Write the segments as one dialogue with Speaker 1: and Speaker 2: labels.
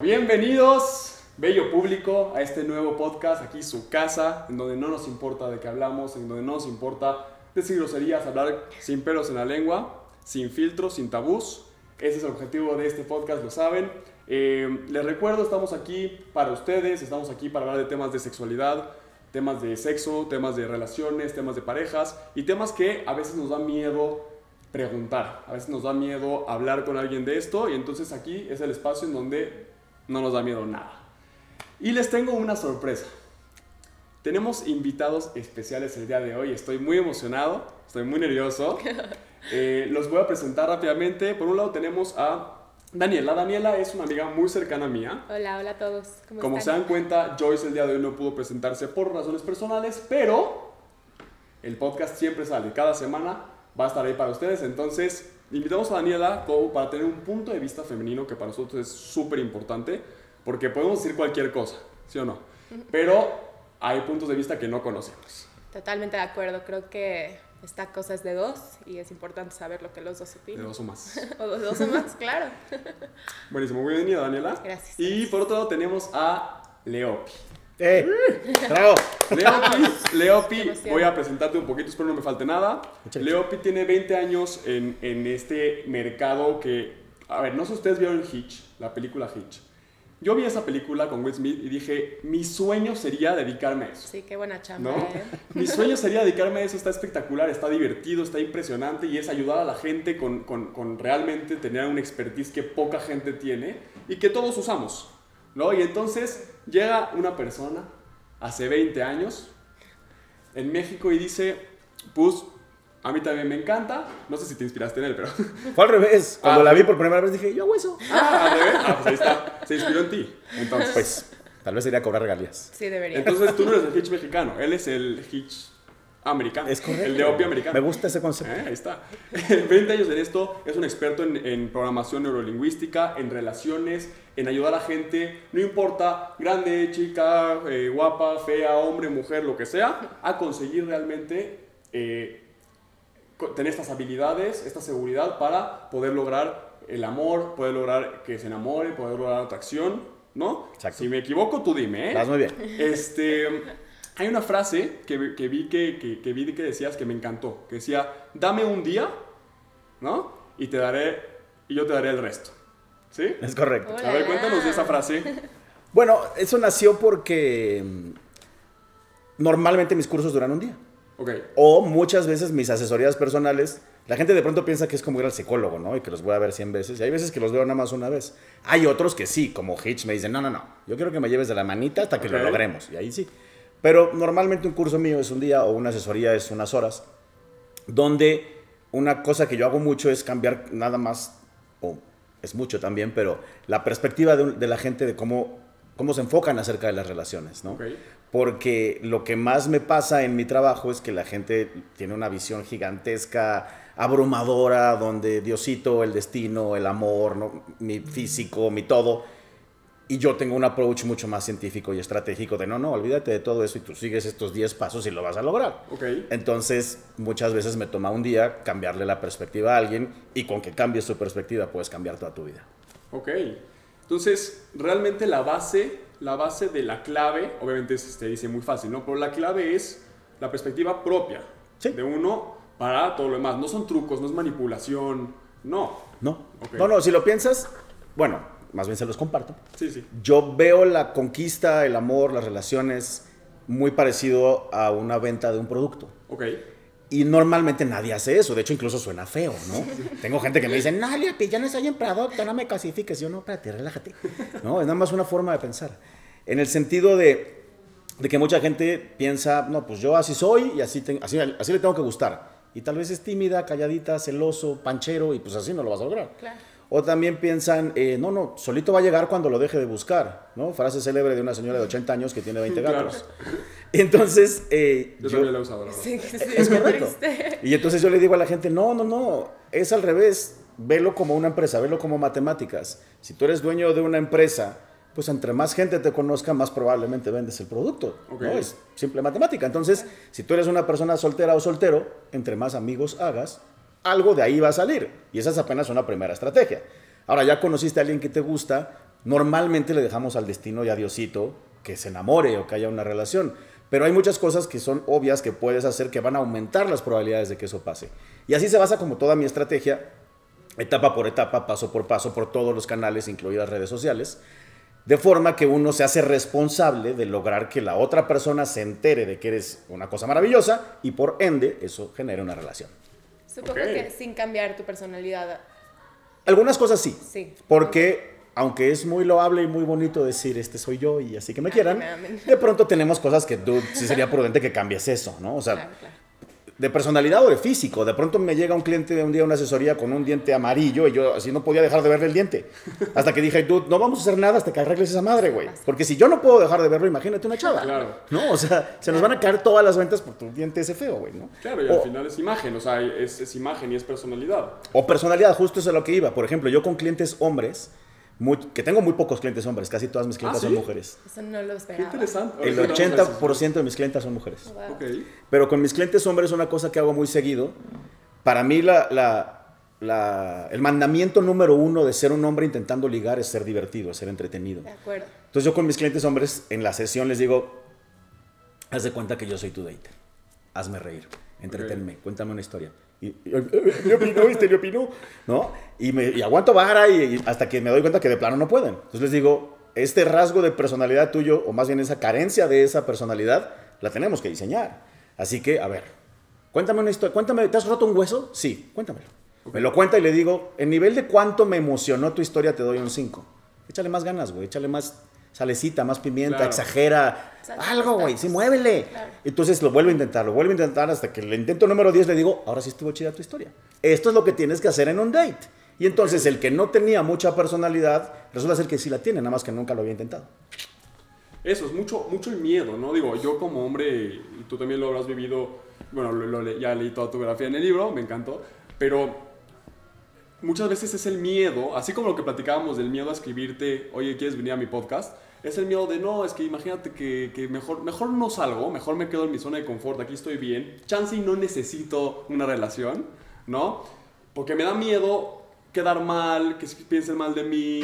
Speaker 1: Bienvenidos, bello público, a este nuevo podcast, aquí su casa, en donde no nos importa de qué hablamos, en donde no nos importa decir groserías, hablar sin pelos en la lengua, sin filtros, sin tabús. Ese es el objetivo de este podcast, lo saben. Les recuerdo, estamos aquí para ustedes, estamos aquí para hablar de temas de sexualidad, temas de sexo, temas de relaciones, temas de parejas y temas que a veces nos da miedo preguntar, a veces nos da miedo hablar con alguien de esto, y entonces aquí es el espacio en donde no nos da miedo nada. Y les tengo una sorpresa. Tenemos invitados especiales el día de hoy. Estoy muy emocionado, estoy muy nervioso. Los voy a presentar rápidamente. Por un lado tenemos a Daniela. Daniela es una amiga muy cercana mía.
Speaker 2: Hola, hola a todos.
Speaker 1: Como se dan cuenta, Joyce el día de hoy no pudo presentarse por razones personales, pero el podcast siempre sale. Cada semana va a estar ahí para ustedes. Entonces, invitamos a Daniela como para tener un punto de vista femenino que para nosotros es súper importante, porque podemos decir cualquier cosa, ¿sí o no? Pero hay puntos de vista que no conocemos.
Speaker 2: Totalmente de acuerdo. Creo que esta cosa es de dos y es importante saber lo que los dos opinan.
Speaker 1: De dos o más.
Speaker 2: O de dos o más, claro.
Speaker 1: Buenísimo, muy bienvenida, Daniela.
Speaker 2: Gracias.
Speaker 1: Y por otro lado tenemos a Leopi.
Speaker 3: ¡Bravo!
Speaker 1: Leopi, voy a presentarte un poquito, espero no me falte nada. Leopi tiene 20 años en este mercado que... A ver, no sé si ustedes vieron Hitch, la película Hitch. Yo vi esa película con Will Smith y dije, mi sueño sería dedicarme a eso.
Speaker 2: Sí, qué buena chamba,
Speaker 1: ¿no? Mi sueño sería dedicarme a eso, está espectacular, está divertido, está impresionante y es ayudar a la gente con realmente tener un expertise que poca gente tiene y que todos usamos, ¿no? Y entonces llega una persona hace 20 años en México y dice, pues a mí también me encanta, no sé si te inspiraste en él, pero...
Speaker 3: Fue al revés, cuando la vi por primera vez dije, yo hago eso.
Speaker 1: Al revés, pues ahí está, se inspiró en ti. Entonces,
Speaker 3: pues, tal vez iría a cobrar regalías.
Speaker 2: Sí, debería.
Speaker 1: Entonces tú no eres el Hitch mexicano, él es el Hitch americano.
Speaker 3: Es correcto.
Speaker 1: El Leopi americano.
Speaker 3: Me gusta ese concepto.
Speaker 1: Ahí está. 20 años en esto, es un experto en programación neurolingüística, en relaciones, en ayudar a gente, no importa, grande, chica, guapa, fea, hombre, mujer, lo que sea, a conseguir realmente tener estas habilidades, esta seguridad para poder lograr el amor, poder lograr que se enamore, poder lograr atracción, ¿no?
Speaker 3: Exacto.
Speaker 1: Si me equivoco, tú dime, ¿eh?
Speaker 3: Vas muy bien.
Speaker 1: Hay una frase que vi que decías que me encantó, que decía, dame un día, ¿no? Y yo te daré el resto, ¿sí?
Speaker 3: Es correcto.
Speaker 2: Hola.
Speaker 1: A ver, cuéntanos de esa frase.
Speaker 3: Bueno, eso nació porque normalmente mis cursos duran un día.
Speaker 1: Ok.
Speaker 3: O muchas veces mis asesorías personales, la gente de pronto piensa que es como ir al psicólogo, ¿no? Y que los voy a ver 100 veces. Y hay veces que los veo nada más una vez. Hay otros que sí, como Hitch, me dicen, no, yo quiero que me lleves de la manita hasta que lo logremos. Y ahí sí. Pero normalmente un curso mío es un día o una asesoría es unas horas, donde una cosa que yo hago mucho es cambiar nada más, o es mucho también, pero la perspectiva de la gente de cómo se enfocan acerca de las relaciones, ¿no?
Speaker 1: Okay.
Speaker 3: Porque lo que más me pasa en mi trabajo es que la gente tiene una visión gigantesca, abrumadora, donde Diosito, el destino, el amor, ¿no? Mi físico, mi todo. Y yo tengo un approach mucho más científico y estratégico de no, olvídate de todo eso y tú sigues estos 10 pasos y lo vas a lograr.
Speaker 1: Okay.
Speaker 3: Entonces, muchas veces me toma un día cambiarle la perspectiva a alguien y con que cambies tu perspectiva puedes cambiar toda tu vida.
Speaker 1: Ok. Entonces, realmente la base de la clave, obviamente te dice muy fácil, ¿no? Pero la clave es la perspectiva propia de uno para todo lo demás. No son trucos, no es manipulación, no.
Speaker 3: No,
Speaker 1: Okay.
Speaker 3: no, si lo piensas, bueno, más bien se los comparto.
Speaker 1: Sí.
Speaker 3: Yo veo la conquista, el amor, las relaciones muy parecido a una venta de un producto.
Speaker 1: Ok.
Speaker 3: Y normalmente nadie hace eso. De hecho, incluso suena feo, ¿no? Tengo gente que me dice, no, Leopi, ya no soy en producto, no me cosifiques. Yo, no, espérate, relájate. No, es nada más una forma de pensar. En el sentido de que mucha gente piensa, no, pues yo así soy y así le tengo que gustar. Y tal vez es tímida, calladita, celoso, panchero, y pues así no lo vas a lograr.
Speaker 2: Claro.
Speaker 3: O también piensan, no, solito va a llegar cuando lo deje de buscar, ¿no? Frase célebre de una señora de 80 años que tiene 20 gatos.
Speaker 1: Claro.
Speaker 3: Entonces,
Speaker 1: Yo también la he usado, la verdad.
Speaker 2: Sí,
Speaker 3: es correcto.
Speaker 2: triste.
Speaker 3: Y entonces yo le digo a la gente, no, es al revés. Velo como una empresa, velo como matemáticas. Si tú eres dueño de una empresa, pues entre más gente te conozca, más probablemente vendes el producto.
Speaker 1: Okay.
Speaker 3: ¿No? Es simple matemática. Entonces, si tú eres una persona soltera o soltero, entre más amigos hagas, algo de ahí va a salir. Y esa es apenas una primera estrategia. Ahora, ya conociste a alguien que te gusta, Normalmente le dejamos al destino y a Diosito que se enamore o que haya una relación. Pero hay muchas cosas que son obvias que puedes hacer que van a aumentar las probabilidades de que eso pase. Y así se basa como toda mi estrategia, etapa por etapa, paso por paso, por todos los canales, incluidas redes sociales, de forma que uno se hace responsable de lograr que la otra persona se entere de que eres una cosa maravillosa y por ende eso genere una relación.
Speaker 2: Supongo que sin cambiar tu personalidad.
Speaker 3: Algunas cosas sí,
Speaker 2: Sí.
Speaker 3: porque aunque es muy loable y muy bonito decir este soy yo y así que me quieran,
Speaker 2: Amén.
Speaker 3: de pronto tenemos cosas que dude, sí sería prudente que cambies eso, ¿no? O sea,
Speaker 2: Claro, claro.
Speaker 3: de personalidad o de físico. De pronto me llega un cliente un día a una asesoría con un diente amarillo y yo así no podía dejar de verle el diente. Hasta que dije, dude, no vamos a hacer nada hasta que arregles esa madre, güey. Porque si yo no puedo dejar de verlo, imagínate una chava.
Speaker 1: Claro.
Speaker 3: ¿No? O sea, se nos van a caer todas las ventas por tu diente ese feo, güey, ¿no?
Speaker 1: Claro, y al final es imagen, o sea, es imagen y es personalidad.
Speaker 3: O personalidad, justo eso es a lo que iba. Por ejemplo, yo con clientes hombres, que tengo muy pocos clientes hombres, casi todas mis clientes
Speaker 1: ¿Ah,
Speaker 3: son
Speaker 1: sí?
Speaker 3: mujeres.
Speaker 2: Eso no lo
Speaker 1: Qué
Speaker 2: esperaba.
Speaker 1: interesante.
Speaker 3: El
Speaker 1: Ahorita vamos a ver
Speaker 3: 80% de mis clientes son mujeres.
Speaker 2: Wow.
Speaker 1: eso. Ok.
Speaker 3: Pero con mis clientes hombres una cosa que hago muy seguido, para mí el mandamiento número uno de ser un hombre intentando ligar es ser divertido, es ser entretenido.
Speaker 2: De acuerdo.
Speaker 3: Entonces yo con mis clientes hombres en la sesión les digo, haz de cuenta que yo soy tu date, hazme reír, entretenme, cuéntame una historia. Me opinó, ¿viste? Me opinó, ¿no? Y aguanto vara y hasta que me doy cuenta que de plano no pueden. Entonces les digo, este rasgo de personalidad tuyo, o más bien esa carencia de esa personalidad, la tenemos que diseñar. Así que, a ver, cuéntame una historia. Cuéntame, ¿te has roto un hueso? Sí, cuéntamelo. Me lo cuenta y le digo, en nivel de cuánto me emocionó tu historia, te doy un 5. Échale más ganas, güey. Échale más salecita, más pimienta,
Speaker 1: Claro.
Speaker 3: exagera.
Speaker 2: Exacto,
Speaker 3: Algo, güey. Sí, muévele.
Speaker 2: Claro.
Speaker 3: Entonces lo vuelvo a intentar hasta que el intento número 10 le digo, ahora sí estuvo chida tu historia. Esto es lo que tienes que hacer en un date. Y entonces el que no tenía mucha personalidad, resulta ser que sí la tiene, nada más que nunca lo había intentado.
Speaker 1: Eso, es mucho el miedo, ¿no? Digo, yo como hombre, y tú también lo habrás vivido, bueno, ya leí toda tu biografía en el libro, me encantó, pero muchas veces es el miedo, así como lo que platicábamos del miedo a escribirte, oye, ¿quieres venir a mi podcast? Es el miedo de, no, es que imagínate que mejor no salgo, mejor me quedo en mi zona de confort, aquí estoy bien, chance y no necesito una relación, ¿no? Porque me da miedo quedar mal, que piensen mal de mí,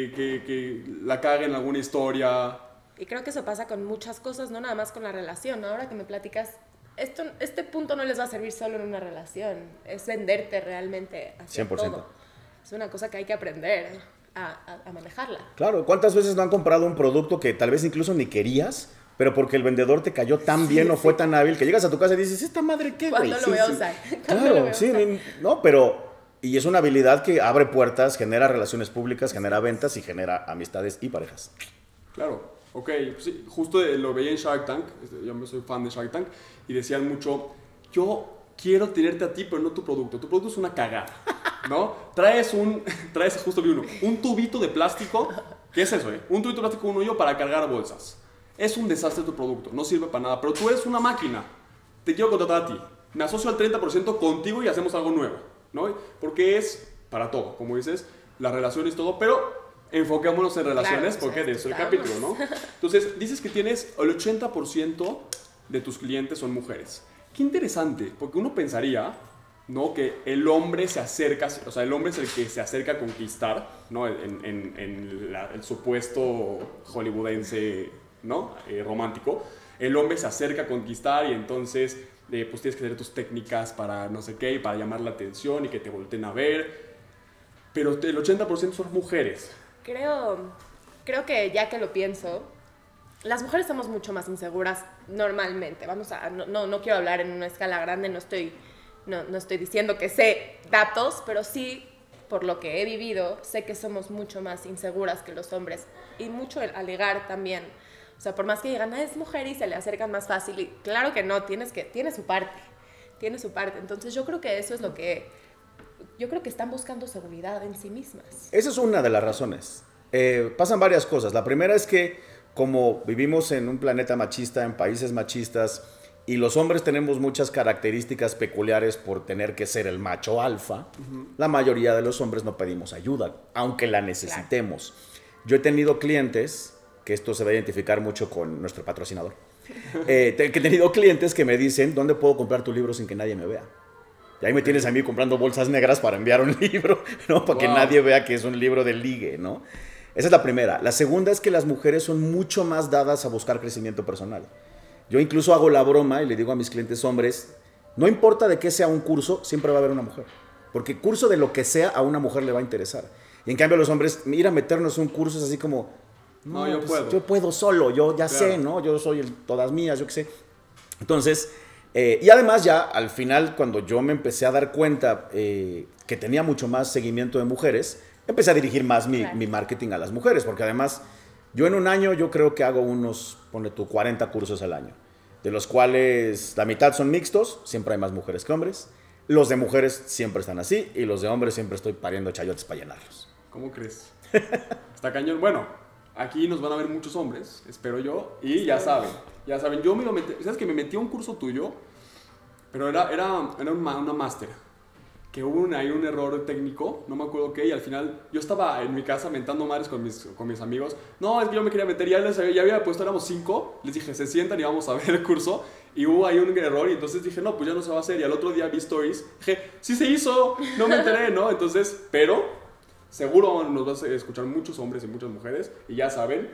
Speaker 1: que la caguen en alguna historia.
Speaker 2: Y creo que eso pasa con muchas cosas, no nada más con la relación. Ahora que me platicas, este punto no les va a servir solo en una relación, es venderte realmente hacia
Speaker 3: 100%.
Speaker 2: todo. Es una cosa que hay que aprender a manejarla.
Speaker 3: Claro, ¿cuántas veces no han comprado un producto que tal vez incluso ni querías, pero porque el vendedor te cayó tan bien o fue tan hábil que llegas a tu casa y dices, ¿esta madre qué, güey?
Speaker 2: ¿Cuándo lo voy a usar? ¿Cuándo lo voy
Speaker 3: Claro,
Speaker 2: a
Speaker 3: sí,
Speaker 2: usar?
Speaker 3: no, pero... Y es una habilidad que abre puertas, genera relaciones públicas, genera ventas y genera amistades y parejas.
Speaker 1: Claro, ok, pues sí, justo lo veía en Shark Tank, yo soy fan de Shark Tank, y decían mucho, yo quiero tenerte a ti, pero no tu producto es una cagada, ¿no? Traes justo vi uno, un tubito de plástico, ¿qué es eso, Un tubito de plástico, un hoyo para cargar bolsas. Es un desastre tu producto, no sirve para nada, pero tú eres una máquina, te quiero contratar a ti, me asocio al 30% contigo y hacemos algo nuevo, ¿no? Porque es para todo, como dices, las relaciones, todo, pero enfoquémonos en relaciones,
Speaker 2: Claro,
Speaker 1: porque de eso el
Speaker 2: estamos.
Speaker 1: capítulo, ¿no? Entonces, dices que tienes el 80% de tus clientes son mujeres. Qué interesante, porque uno pensaría, ¿no? Que el hombre se acerca, o sea, el hombre es el que se acerca a conquistar, ¿no? En el supuesto hollywoodense, ¿no? Romántico. El hombre se acerca a conquistar y entonces, pues tienes que tener tus técnicas para no sé qué, y para llamar la atención y que te volteen a ver. Pero el 80% son mujeres.
Speaker 2: Creo que ya que lo pienso, las mujeres somos mucho más inseguras normalmente. No quiero hablar en una escala grande, no estoy diciendo que sé datos, pero sí, por lo que he vivido, sé que somos mucho más inseguras que los hombres. Y mucho el alegar también. O sea, por más que digan, es mujer y se le acercan más fácil. Y claro que no, tiene su parte. Tiene su parte. Entonces yo creo que eso es lo que... Yo creo que están buscando seguridad en sí mismas.
Speaker 3: Esa es una de las razones. Pasan varias cosas. La primera es que como vivimos en un planeta machista, en países machistas, y los hombres tenemos muchas características peculiares por tener que ser el macho alfa, la mayoría de los hombres no pedimos ayuda, aunque la necesitemos. Claro. Yo he tenido clientes, que esto se va a identificar mucho con nuestro patrocinador, que he tenido clientes que me dicen, ¿dónde puedo comprar tu libro sin que nadie me vea? Y ahí me tienes a mí comprando bolsas negras para enviar un libro, ¿no? Para que nadie vea que es un libro de ligue, ¿no? Esa es la primera. La segunda es que las mujeres son mucho más dadas a buscar crecimiento personal. Yo incluso hago la broma y le digo a mis clientes hombres, no importa de qué sea un curso, siempre va a haber una mujer. Porque curso de lo que sea a una mujer le va a interesar. Y en cambio los hombres, ir a meternos un curso es así como,
Speaker 1: no, yo
Speaker 3: pues,
Speaker 1: puedo.
Speaker 3: Yo puedo solo, yo ya
Speaker 1: Claro.
Speaker 3: sé, ¿no? Yo soy todas mías, yo qué sé. Entonces, y además ya al final cuando yo me empecé a dar cuenta que tenía mucho más seguimiento de mujeres, empecé a dirigir más mi marketing a las mujeres, porque además yo en un año yo creo que hago unos, ponle tú, 40 cursos al año, de los cuales la mitad son mixtos, siempre hay más mujeres que hombres, los de mujeres siempre están así y los de hombres siempre estoy pariendo chayotes para llenarlos.
Speaker 1: ¿Cómo crees? Está cañón. Bueno, aquí nos van a ver muchos hombres, espero yo, y ya saben, yo me lo metí, ¿sabes que me metí a un curso tuyo? Pero era una máster, que hubo ahí un error técnico, no me acuerdo qué, y al final yo estaba en mi casa mentando madres con mis amigos, no, es que yo me quería meter, ya había puesto, éramos 5, les dije, se sientan y vamos a ver el curso, y hubo ahí un error, y entonces dije, no, pues ya no se va a hacer, y al otro día vi stories, dije, sí se hizo, no me enteré, ¿no? Entonces, pero seguro nos vas a escuchar muchos hombres y muchas mujeres, y ya saben,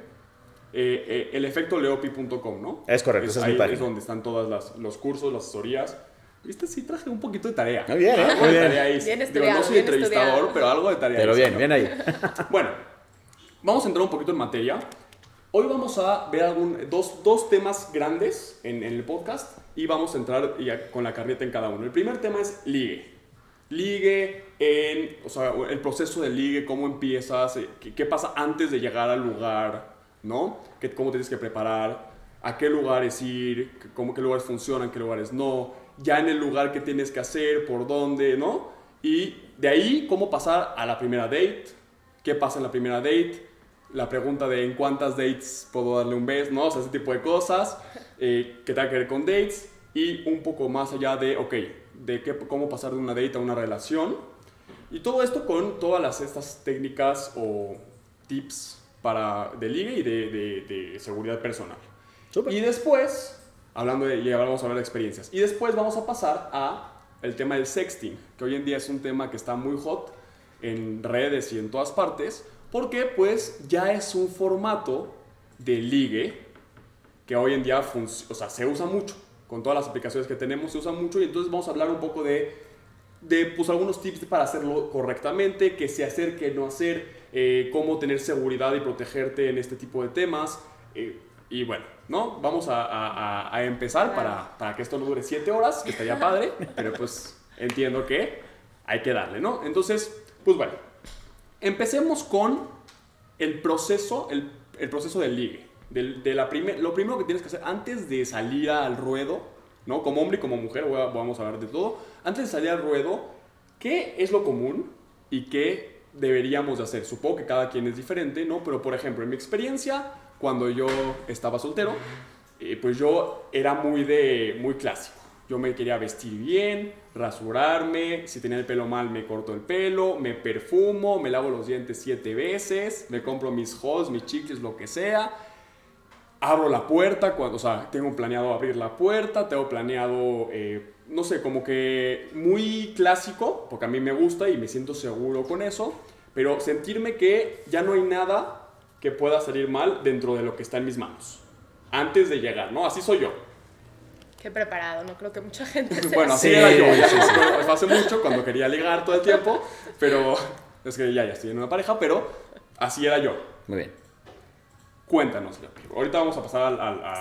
Speaker 1: el efecto leopi.com, ¿no?
Speaker 3: Es correcto, esa es mi
Speaker 1: ahí
Speaker 3: página.
Speaker 1: es donde están todos los cursos, las asesorías. ¿Viste? Sí traje un poquito de tarea.
Speaker 3: Muy bien,
Speaker 1: Algo
Speaker 3: muy
Speaker 1: de
Speaker 3: bien.
Speaker 1: tarea ahí.
Speaker 2: Bien
Speaker 1: Digo,
Speaker 2: estudiado,
Speaker 1: no soy
Speaker 2: bien
Speaker 1: entrevistador,
Speaker 2: estudiado.
Speaker 1: pero algo de tarea.
Speaker 3: Pero
Speaker 1: ahí,
Speaker 3: bien,
Speaker 1: señor.
Speaker 3: bien ahí.
Speaker 1: Bueno, vamos a entrar un poquito en materia. Hoy vamos a ver dos temas grandes en el podcast y vamos a entrar con la carneta en cada uno. El primer tema es ligue. Ligue, o sea, el proceso de ligue, cómo empiezas, qué pasa antes de llegar al lugar, ¿no? Cómo tienes que preparar, a qué lugares ir, qué lugares funcionan, qué lugares no, ya en el lugar qué tienes que hacer, por dónde, ¿no? Y de ahí, cómo pasar a la primera date, qué pasa en la primera date, la pregunta de en cuántas dates puedo darle un beso, ¿no? O sea, ese tipo de cosas, que tenga que ver con dates, y un poco más allá de, ok, cómo pasar de una date a una relación, y todo esto con todas estas técnicas o tips de ligue y de seguridad personal.
Speaker 3: Súper.
Speaker 1: Y después, y ahora vamos a hablar de experiencias, y después vamos a pasar a el tema del sexting, que hoy en día es un tema que está muy hot en redes y en todas partes, porque pues ya es un formato de ligue que hoy en día se usa mucho. Con todas las aplicaciones que tenemos se usa mucho, y entonces vamos a hablar un poco de pues, algunos tips para hacerlo correctamente, qué se hacer, qué no hacer, cómo tener seguridad y protegerte en este tipo de temas. Y bueno, ¿no? Vamos a empezar para que esto no dure 7 horas, que estaría padre, pero pues entiendo que hay que darle, ¿no? Entonces, pues bueno, empecemos con el proceso del ligue. Lo primero que tienes que hacer antes de salir al ruedo, ¿no? Como hombre y como mujer, vamos a hablar de todo. Antes de salir al ruedo, ¿qué es lo común y qué deberíamos de hacer? Supongo que cada quien es diferente, ¿no? Pero, por ejemplo, en mi experiencia, cuando yo estaba soltero, pues yo era muy clásico. Yo me quería vestir bien, rasurarme, si tenía el pelo mal me corto el pelo, me perfumo, me lavo los dientes 7 veces, me compro mis Halls, mis chicles, lo que sea. Abro la puerta, tengo planeado abrir la puerta, tengo planeado, no sé, como que muy clásico, porque a mí me gusta y me siento seguro con eso, pero sentirme que ya no hay nada que pueda salir mal dentro de lo que está en mis manos, antes de llegar, ¿no? Así soy yo.
Speaker 2: Qué preparado, no creo que mucha gente sea
Speaker 1: Bueno, así
Speaker 2: así.
Speaker 1: era yo, ya hace mucho, cuando quería ligar todo el tiempo, pero es que ya estoy en una pareja, pero así era yo.
Speaker 3: Muy bien.
Speaker 1: Cuéntanos, Leopi. Ahorita vamos a pasar a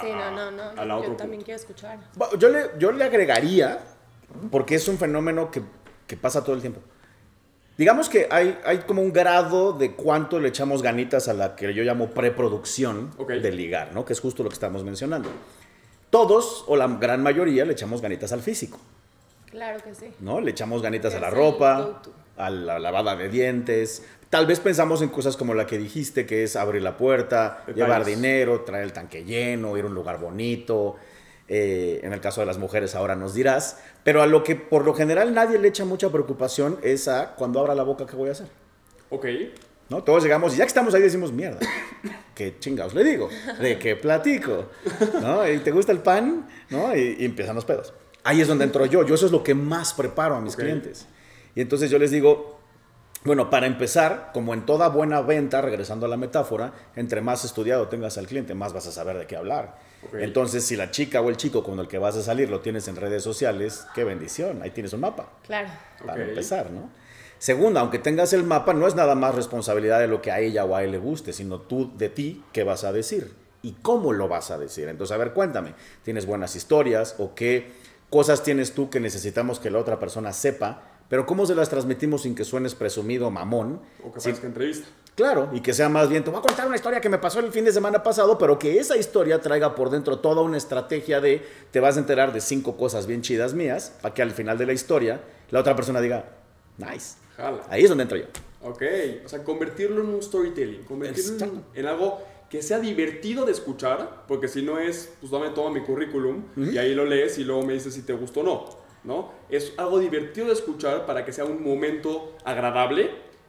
Speaker 1: la
Speaker 2: Yo
Speaker 1: otro
Speaker 2: también
Speaker 1: punto.
Speaker 2: quiero escuchar.
Speaker 3: Bueno, yo le agregaría, porque es un fenómeno que pasa todo el tiempo. Digamos que hay como un grado de cuánto le echamos ganitas a la que yo llamo preproducción de ligar, ¿no? Que es justo lo que estamos mencionando. Todos, o la gran mayoría, le echamos ganitas al físico,
Speaker 2: Claro que sí.
Speaker 3: ¿no? Le echamos ganitas a la
Speaker 2: Es el
Speaker 3: ropa,
Speaker 2: go-to.
Speaker 3: a la lavada de dientes. Tal vez pensamos en cosas como la que dijiste, que es abrir la puerta,
Speaker 1: Detalles.
Speaker 3: llevar dinero, traer el tanque lleno, ir a un lugar bonito. En el caso de las mujeres ahora nos dirás. Pero a lo que por lo general nadie le echa mucha preocupación es a cuando abra la boca, ¿qué voy a hacer?
Speaker 1: Ok.
Speaker 3: ¿No? Todos llegamos y ya que estamos ahí decimos, mierda, ¿qué chingados le digo? ¿De qué platico? ¿No? ¿Y te gusta el pan? ¿No? Y empiezan los pedos. Ahí es donde entro yo. Yo eso es lo que más preparo a mis clientes. Y entonces yo les digo, Bueno, para empezar, como en toda buena venta, regresando a la metáfora, entre más estudiado tengas al cliente, más vas a saber de qué hablar.
Speaker 1: Okay.
Speaker 3: Entonces, si la chica o el chico con el que vas a salir lo tienes en redes sociales, qué bendición, ahí tienes un mapa.
Speaker 2: Claro.
Speaker 3: Para
Speaker 1: Ok.
Speaker 3: empezar, ¿no? Segundo, aunque tengas el mapa, no es nada más responsabilidad de lo que a ella o a él le guste, sino tú de ti, qué vas a decir y cómo lo vas a decir. Entonces, a ver, cuéntame, ¿tienes buenas historias o qué cosas tienes tú que necesitamos que la otra persona sepa? Pero ¿cómo se las transmitimos sin que suenes presumido o mamón?
Speaker 1: O que
Speaker 3: Sin-
Speaker 1: parezca entrevista.
Speaker 3: Claro, y que sea más bien, te voy a contar una historia que me pasó el fin de semana pasado, pero que esa historia traiga por dentro toda una estrategia de, te vas a enterar de 5 cosas bien chidas mías, para que al final de la historia la otra persona diga, nice.
Speaker 1: Jala.
Speaker 3: Ahí es donde entro yo.
Speaker 1: Ok, o sea, convertirlo en un storytelling, convertirlo
Speaker 3: Exacto.
Speaker 1: en algo que sea divertido de escuchar, porque si no es, pues dame todo mi currículum y ahí lo lees y luego me dices si te gustó o no, ¿no? Es algo divertido de escuchar para que sea un momento agradable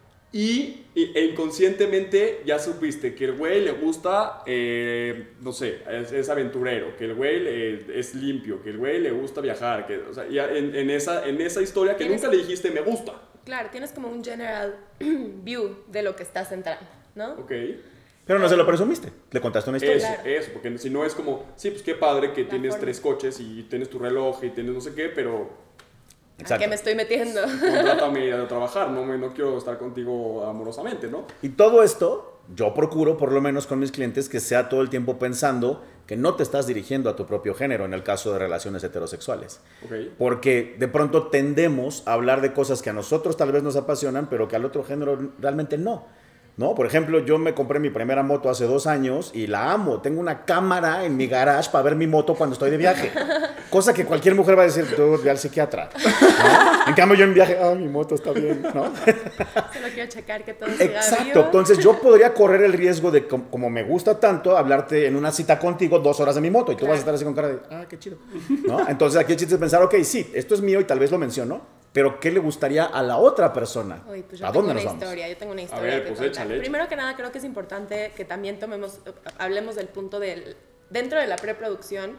Speaker 1: e inconscientemente ya supiste que el güey le gusta, no sé, es aventurero, que el güey es limpio, que el güey le gusta viajar, que, o sea, ya en esa historia que
Speaker 2: Tienes-
Speaker 1: nunca le dijiste me gusta,
Speaker 2: Claro, tienes como un general view de lo que estás entrando, ¿no?
Speaker 1: ¿ok?
Speaker 3: Pero no se lo presumiste, le contaste una historia.
Speaker 1: Eso,
Speaker 2: Claro.
Speaker 1: eso, porque si no es como, sí, pues qué padre que
Speaker 2: La
Speaker 1: tienes
Speaker 2: forma.
Speaker 1: 3 coches y tienes tu reloj y tienes no sé qué, pero
Speaker 2: ¿A qué me estoy metiendo?
Speaker 1: contrátame a trabajar, no quiero estar contigo amorosamente, ¿no?
Speaker 3: Y todo esto, yo procuro, por lo menos con mis clientes, que sea todo el tiempo pensando que no te estás dirigiendo a tu propio género en el caso de relaciones heterosexuales.
Speaker 1: Ok,
Speaker 3: Porque de pronto tendemos a hablar de cosas que a nosotros tal vez nos apasionan, pero que al otro género realmente no. ¿No? Por ejemplo, yo me compré mi primera moto hace 2 años y la amo. Tengo una cámara en mi garage para ver mi moto cuando estoy de viaje. Cosa que cualquier mujer va a decir, tú ve al psiquiatra. ¿No? En cambio, yo en viaje, mi moto está bien, ¿no?
Speaker 2: Solo quiero checar que todo siga
Speaker 3: Exacto.
Speaker 2: vivo.
Speaker 3: Entonces, yo podría correr el riesgo de, como me gusta tanto, hablarte en una cita contigo 2 horas de mi moto y tú vas a estar así con cara de, qué chido. ¿No? Entonces, aquí el chiste es pensar, ok, sí, esto es mío y tal vez lo menciono, pero ¿qué le gustaría a la otra persona?
Speaker 2: Uy, pues yo
Speaker 3: ¿A
Speaker 2: tengo
Speaker 3: dónde
Speaker 2: una
Speaker 3: nos vamos?
Speaker 2: historia, yo tengo una
Speaker 1: A
Speaker 2: historia
Speaker 1: ver,
Speaker 2: que
Speaker 1: pues
Speaker 2: contar.
Speaker 1: échale.
Speaker 2: Primero que nada, creo que es importante que también hablemos del punto dentro de la preproducción,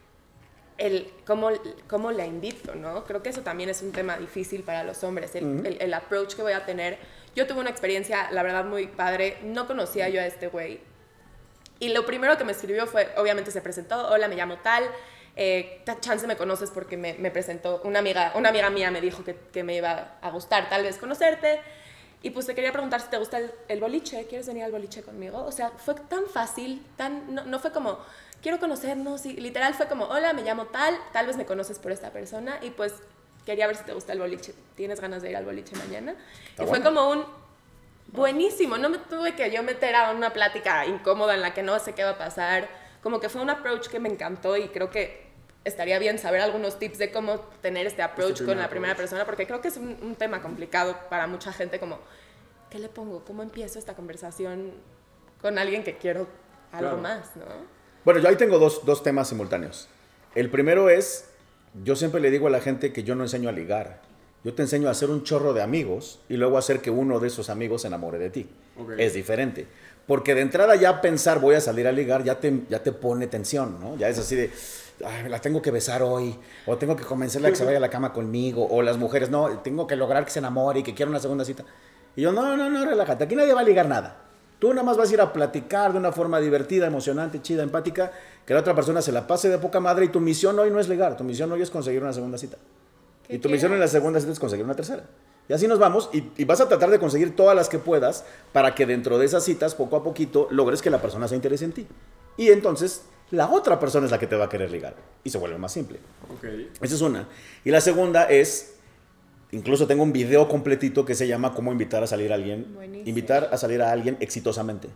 Speaker 2: cómo la invito, ¿no? Creo que eso también es un tema difícil para los hombres, el approach que voy a tener. Yo tuve una experiencia, la verdad, muy padre, no conocía yo a este güey, y lo primero que me escribió fue, obviamente se presentó, hola, me llamo tal, chance me conoces porque me presentó una amiga mía me dijo que me iba a gustar tal vez conocerte, y pues te quería preguntar si te gusta el boliche, ¿quieres venir al boliche conmigo? O sea, fue tan fácil, no fue como, quiero conocernos, y literal fue como, hola, me llamo tal vez me conoces por esta persona, y pues quería ver si te gusta el boliche, ¿tienes ganas de ir al boliche mañana?
Speaker 3: Está
Speaker 2: Y fue
Speaker 3: bueno.
Speaker 2: como un, buenísimo, no me tuve que yo meter a una plática incómoda en la que no sé qué va a pasar, como que fue un approach que me encantó y creo que estaría bien saber algunos tips de cómo tener este approach con la primera persona, porque creo que es un tema complicado para mucha gente, como, ¿qué le pongo? ¿Cómo empiezo esta conversación con alguien que quiero algo
Speaker 1: Claro.
Speaker 2: más, no?
Speaker 3: Bueno, yo ahí tengo dos temas simultáneos. El primero es, yo siempre le digo a la gente que yo no enseño a ligar. Yo te enseño a hacer un chorro de amigos y luego hacer que uno de esos amigos se enamore de ti.
Speaker 1: Ok.
Speaker 3: Es diferente. Porque de entrada ya pensar voy a salir a ligar ya te pone tensión, ¿no? Ya es así de, "Ay, la tengo que besar hoy, o tengo que convencerla a que se vaya a la cama conmigo, o las mujeres, no, tengo que lograr que se enamore y que quiera una segunda cita. Y yo, no, relájate, aquí nadie va a ligar nada. Tú nada más vas a ir a platicar de una forma divertida, emocionante, chida, empática, que la otra persona se la pase de poca madre y tu misión hoy no es ligar, tu misión hoy es conseguir una segunda cita.
Speaker 2: ¿Qué
Speaker 3: Y tu misión en
Speaker 2: quieras?
Speaker 3: la segunda cita es conseguir una tercera. Y así nos vamos y vas a tratar de conseguir todas las que puedas para que dentro de esas citas, poco a poquito, logres que la persona se interese en ti. Y entonces la otra persona es la que te va a querer ligar. Y se vuelve más simple.
Speaker 1: Ok.
Speaker 3: Esa es una. Y la segunda es, incluso tengo un video completito que se llama Cómo invitar a salir a alguien.
Speaker 2: Buenísimo.
Speaker 3: Invitar a salir a alguien exitosamente.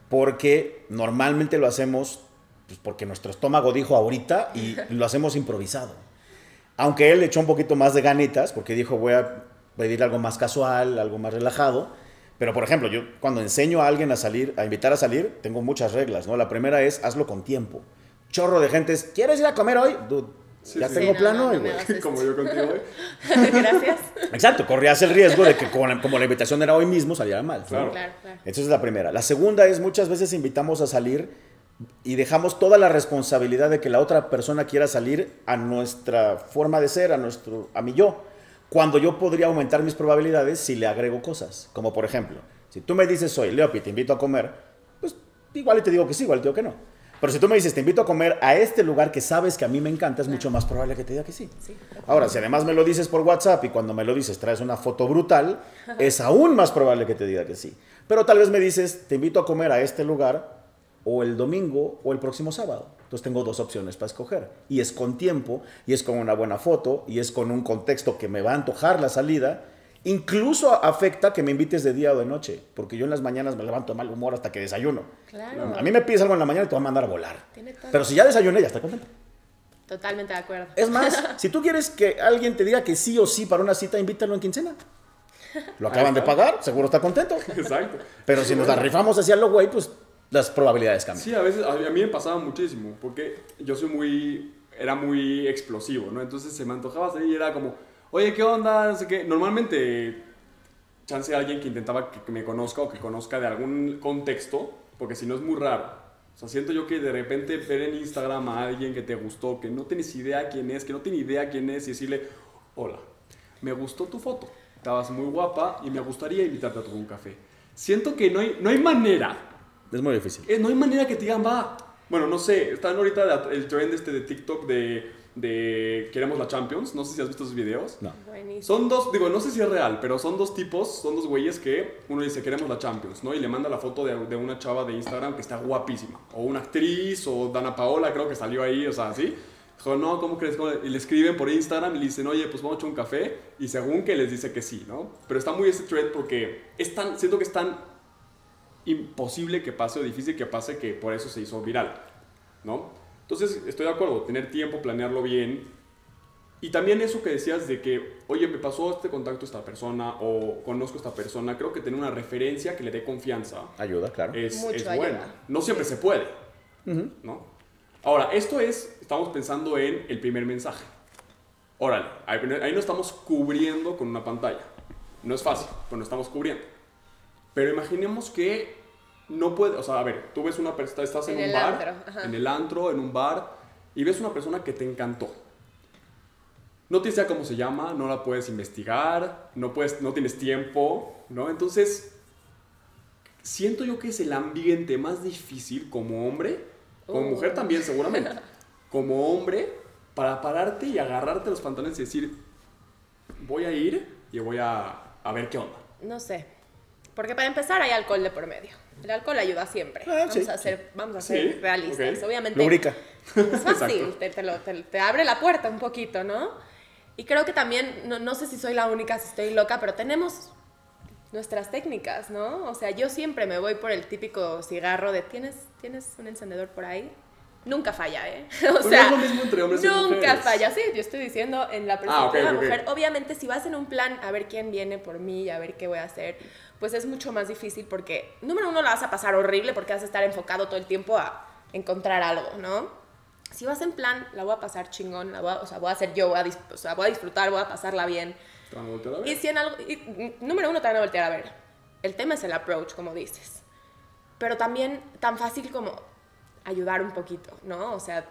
Speaker 3: Porque normalmente lo hacemos pues, porque nuestro estómago dijo ahorita y lo hacemos improvisado. Aunque él le echó un poquito más de ganitas, porque dijo voy a pedir algo más casual, algo más relajado. Pero, por ejemplo, yo cuando enseño a alguien a salir, a invitar a salir, tengo muchas reglas, ¿no? La primera es, hazlo con tiempo. Chorro de gente es, ¿quieres ir a comer hoy? Dude,
Speaker 1: Sí,
Speaker 3: ya
Speaker 1: sí.
Speaker 3: tengo
Speaker 2: Sí,
Speaker 3: plano
Speaker 2: no
Speaker 3: hoy,
Speaker 2: me
Speaker 3: güey.
Speaker 2: hagas esto.
Speaker 1: Como yo contigo hoy.
Speaker 2: Gracias.
Speaker 3: Exacto, corrías el riesgo de que como la invitación era hoy mismo, saliera mal. ¿no?
Speaker 1: Claro.
Speaker 2: Claro.
Speaker 3: Esa es la primera. La segunda es, muchas veces invitamos a salir y dejamos toda la responsabilidad de que la otra persona quiera salir a nuestra forma de ser, a mi yo. cuando yo podría aumentar mis probabilidades si le agrego cosas. Como por ejemplo, si tú me dices hoy, Leopi, te invito a comer, pues igual te digo que sí, igual te digo que no. Pero si tú me dices, te invito a comer a este lugar que sabes que a mí me encanta, es mucho más probable que te diga que sí. Ahora, si además me lo dices por WhatsApp y cuando me lo dices traes una foto brutal, es aún más probable que te diga que sí. Pero tal vez me dices, te invito a comer a este lugar o el domingo o el próximo sábado. Entonces tengo 2 opciones para escoger. Y es con tiempo, y es con una buena foto, y es con un contexto que me va a antojar la salida. Incluso afecta que me invites de día o de noche, porque yo en las mañanas me levanto de mal humor hasta que desayuno.
Speaker 2: Claro.
Speaker 3: A mí me pides algo en la mañana y te voy a mandar a volar.
Speaker 2: Tiene todo.
Speaker 3: Pero si ya desayuné, ya está contento.
Speaker 2: Totalmente de acuerdo.
Speaker 3: Es más, si tú quieres que alguien te diga que sí o sí para una cita, invítalo en quincena. Lo acaban de pagar, seguro está contento.
Speaker 1: Exacto.
Speaker 3: Pero si nos la rifamos hacia lo güey, pues las probabilidades cambian.
Speaker 1: Sí, a veces a mí me pasaba muchísimo, porque yo era muy explosivo, ¿no? Entonces se me antojaba salir y era como, oye, ¿qué onda? No sé qué. Normalmente, chance a alguien que intentaba que me conozca o que conozca de algún contexto, porque si no es muy raro. O sea, siento yo que de repente ver en Instagram a alguien que te gustó, que no tienes idea quién es, que no tiene idea quién es, y decirle, hola, me gustó tu foto, estabas muy guapa y me gustaría invitarte a tomar un café. Siento que no hay manera.
Speaker 3: Es muy difícil.
Speaker 1: No hay manera que te digan, va. Bueno, no sé, están ahorita el trend de TikTok de Queremos la Champions. No sé si has visto esos videos.
Speaker 3: No.
Speaker 2: Buenísimo.
Speaker 1: Son 2, digo, no sé si es real, pero son 2 tipos, son 2 güeyes que uno dice Queremos la Champions, ¿no? Y le manda la foto de una chava de Instagram que está guapísima. O una actriz, o Dana Paola, creo que salió ahí, o sea, así. Dijo, no, ¿cómo crees? Y le escriben por Instagram y le dicen, oye, pues vamos a echar un café. Y según que les dice que sí, ¿no? Pero está muy ese trend porque siento que es tan imposible que pase o difícil que pase que por eso se hizo viral, ¿no? Entonces, estoy de acuerdo, tener tiempo, planearlo bien. Y también eso que decías de que, oye, me pasó este contacto a esta persona o conozco a esta persona, creo que tener una referencia que le dé confianza
Speaker 3: Ayuda, claro.
Speaker 1: es
Speaker 2: Mucho
Speaker 1: bueno.
Speaker 2: ayuda.
Speaker 1: No siempre se puede, ¿no? Ahora, estamos pensando en el primer mensaje. Órale, ahí nos estamos cubriendo con una pantalla. No es fácil, pero nos estamos cubriendo. Pero imaginemos que no puede, o sea, a ver, tú ves una persona, estás en un bar, en el antro, en un bar, y ves una persona que te encantó. No tienes idea cómo se llama, no la puedes investigar, no tienes tiempo, ¿no? Entonces, siento yo que es el ambiente más difícil como hombre, como mujer también seguramente, como hombre, para pararte y agarrarte los pantalones y decir, voy a ir y voy a ver qué onda.
Speaker 2: No sé. Porque para empezar hay alcohol de por medio. El alcohol ayuda siempre. Vamos a ser realistas.
Speaker 1: Okay.
Speaker 2: Obviamente.
Speaker 3: Lubrica.
Speaker 2: Es fácil, te abre la puerta un poquito, ¿no? Y creo que también, no sé si soy la única, si estoy loca, pero tenemos nuestras técnicas, ¿no? O sea, yo siempre me voy por el típico cigarro de ¿tienes un encendedor por ahí? Nunca falla, ¿eh? O sea,
Speaker 1: es lo mismo entre hombres y
Speaker 2: nunca
Speaker 1: mujeres.
Speaker 2: falla. Sí, yo estoy diciendo en la perspectiva de la
Speaker 1: ok.
Speaker 2: mujer. Obviamente, si vas en un plan a ver quién viene por mí y a ver qué voy a hacer, pues es mucho más difícil porque, número uno, la vas a pasar horrible porque vas a estar enfocado todo el tiempo a encontrar algo, ¿no? Si vas en plan, la voy a pasar chingón, voy a hacer yo, voy a disfrutar, voy a pasarla bien.
Speaker 1: Te van a voltear a ver.
Speaker 2: Y si número uno, te van a voltear a ver. El tema es el approach, como dices. Pero también tan fácil como ayudar un poquito, ¿no? O sea,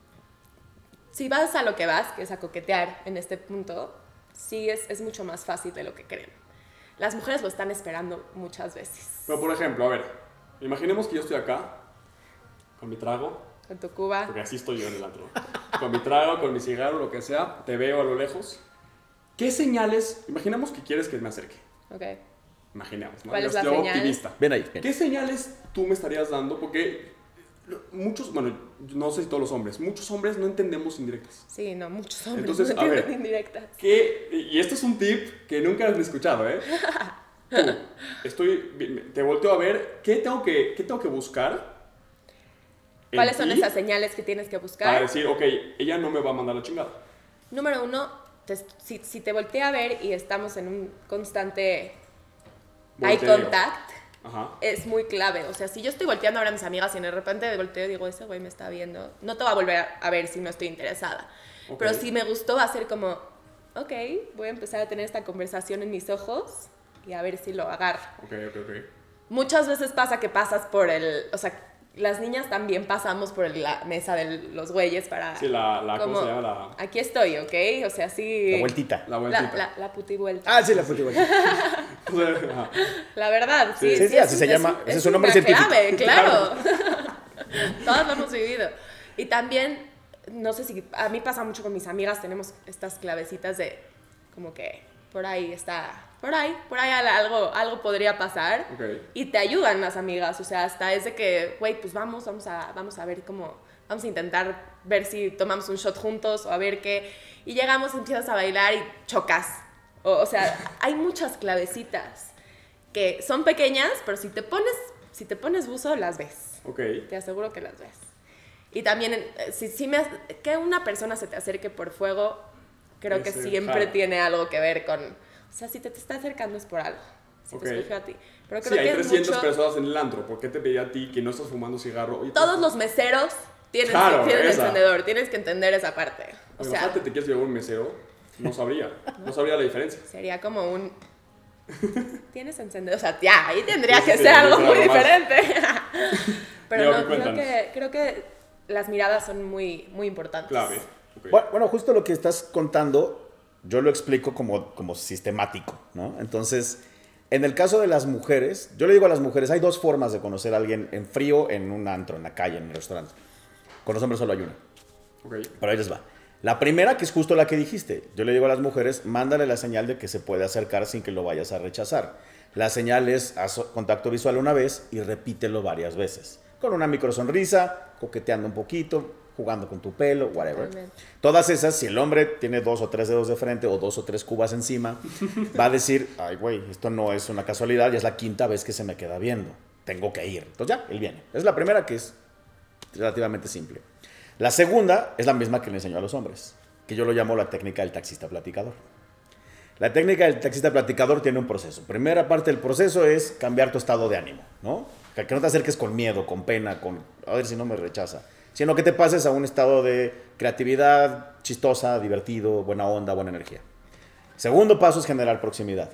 Speaker 2: si vas a lo que vas, que es a coquetear en este punto, sí es mucho más fácil de lo que creen. Las mujeres lo están esperando muchas veces.
Speaker 1: Pero por ejemplo, a ver, imaginemos que yo estoy acá, con mi trago,
Speaker 2: Con tu cuba.
Speaker 1: porque así estoy yo en el antro, con mi trago, con mi cigarro, lo que sea, te veo a lo lejos. ¿Qué señales, imaginemos que quieres que me acerque?
Speaker 2: Ok.
Speaker 1: Imaginemos, ¿no?
Speaker 2: ¿Cuál es la
Speaker 1: Yo
Speaker 2: señal?
Speaker 1: optimista.
Speaker 3: Ven ahí. Ven.
Speaker 1: ¿Qué señales tú me estarías dando? Porque muchos, bueno, no sé si todos los hombres, muchos hombres no entendemos indirectas.
Speaker 2: Sí, no, muchos hombres
Speaker 1: Entonces,
Speaker 2: no
Speaker 1: a ver,
Speaker 2: entienden indirectas.
Speaker 1: Y esto es un tip que nunca has escuchado, ¿eh? Te volteo a ver, ¿qué tengo que buscar? en
Speaker 2: ¿Cuáles son
Speaker 1: ti
Speaker 2: esas señales que tienes que buscar?
Speaker 1: Para decir, ok, ella no me va a mandar la chingada.
Speaker 2: Número uno, si te voltea a ver y estamos en un constante eye
Speaker 1: Volteo.
Speaker 2: contact,
Speaker 1: Ajá.
Speaker 2: es muy clave. O sea, si yo estoy volteando a ver a mis amigas y de repente de volteo y digo, ese güey me está viendo, no te va a volver a ver si no estoy interesada.
Speaker 1: Ok.
Speaker 2: Pero si me gustó, va a ser como, ok, voy a empezar a tener esta conversación en mis ojos y a ver si lo agarro.
Speaker 1: Ok.
Speaker 2: Muchas veces pasa que pasas por o sea, las niñas también pasamos por la mesa de los güeyes para...
Speaker 1: Sí, ¿cómo
Speaker 2: como,
Speaker 1: se llama?
Speaker 2: Aquí estoy, ¿ok? O sea, sí...
Speaker 3: La vueltita.
Speaker 1: La vueltita.
Speaker 2: La puti vuelta.
Speaker 3: Ah, sí, la vueltita.
Speaker 1: Ajá.
Speaker 2: La verdad, sí.
Speaker 3: Sí, así se llama. Ese es su nombre científico.
Speaker 2: Clave, claro. Todas lo hemos vivido. Y también, no sé si... A mí pasa mucho con mis amigas, tenemos estas clavecitas de como que por ahí está... Por ahí algo podría pasar.
Speaker 1: Okay.
Speaker 2: Y te ayudan las amigas, o sea, hasta es de que, güey, pues vamos a ver cómo, vamos a intentar ver si tomamos un shot juntos o a ver qué. Y llegamos, empiezas a bailar y chocas. O sea, hay muchas clavecitas que son pequeñas, pero si te pones buzo, las ves.
Speaker 1: Okay.
Speaker 2: Te aseguro que las ves. Y también, que una persona se te acerque por fuego, creo que siempre tiene algo que ver con... O sea, si te está acercando es por algo. Si te escogió a ti. Pero creo
Speaker 1: sí, hay
Speaker 2: que
Speaker 1: 300 personas en el antro. ¿Por qué te pedí a ti que no estás fumando cigarro? Oye,
Speaker 2: todos los meseros tienen encendedor. Tienes que entender esa parte. O sea,
Speaker 1: imagínate, te quieres llevar un mesero. No sabría la diferencia.
Speaker 2: Sería como un... ¿Tienes encendedor? O sea, ya, ahí tendría que ser algo muy diferente. Pero no, creo que las miradas son muy, muy importantes.
Speaker 1: Clave. Okay.
Speaker 3: Bueno, justo lo que estás contando... Yo lo explico como sistemático, ¿no? Entonces, en el caso de las mujeres, yo le digo a las mujeres, hay dos formas de conocer a alguien en frío, en un antro, en la calle, en un restaurante. Con los hombres solo hay una.
Speaker 1: Okay.
Speaker 3: Pero ahí les va. La primera, que es justo la que dijiste. Yo le digo a las mujeres, mándale la señal de que se puede acercar sin que lo vayas a rechazar. La señal es, haz contacto visual una vez y repítelo varias veces. Con una micro sonrisa, coqueteando un poquito, jugando con tu pelo, whatever. Amen. Todas esas, si el hombre tiene 2 o 3 dedos de frente o 2 o 3 cubas encima, va a decir, ay, güey, esto no es una casualidad, ya es la 5ª vez que se me queda viendo. Tengo que ir. Entonces ya, él viene. Es la primera, que es relativamente simple. La segunda es la misma que le enseñó a los hombres, que yo lo llamo la técnica del taxista platicador. La técnica del taxista platicador tiene un proceso. Primera parte del proceso es cambiar tu estado de ánimo, ¿no? Que no te acerques con miedo, con pena, con a ver si no me rechaza, sino que te pases a un estado de creatividad, chistosa, divertido, buena onda, buena energía. Segundo paso es generar proximidad.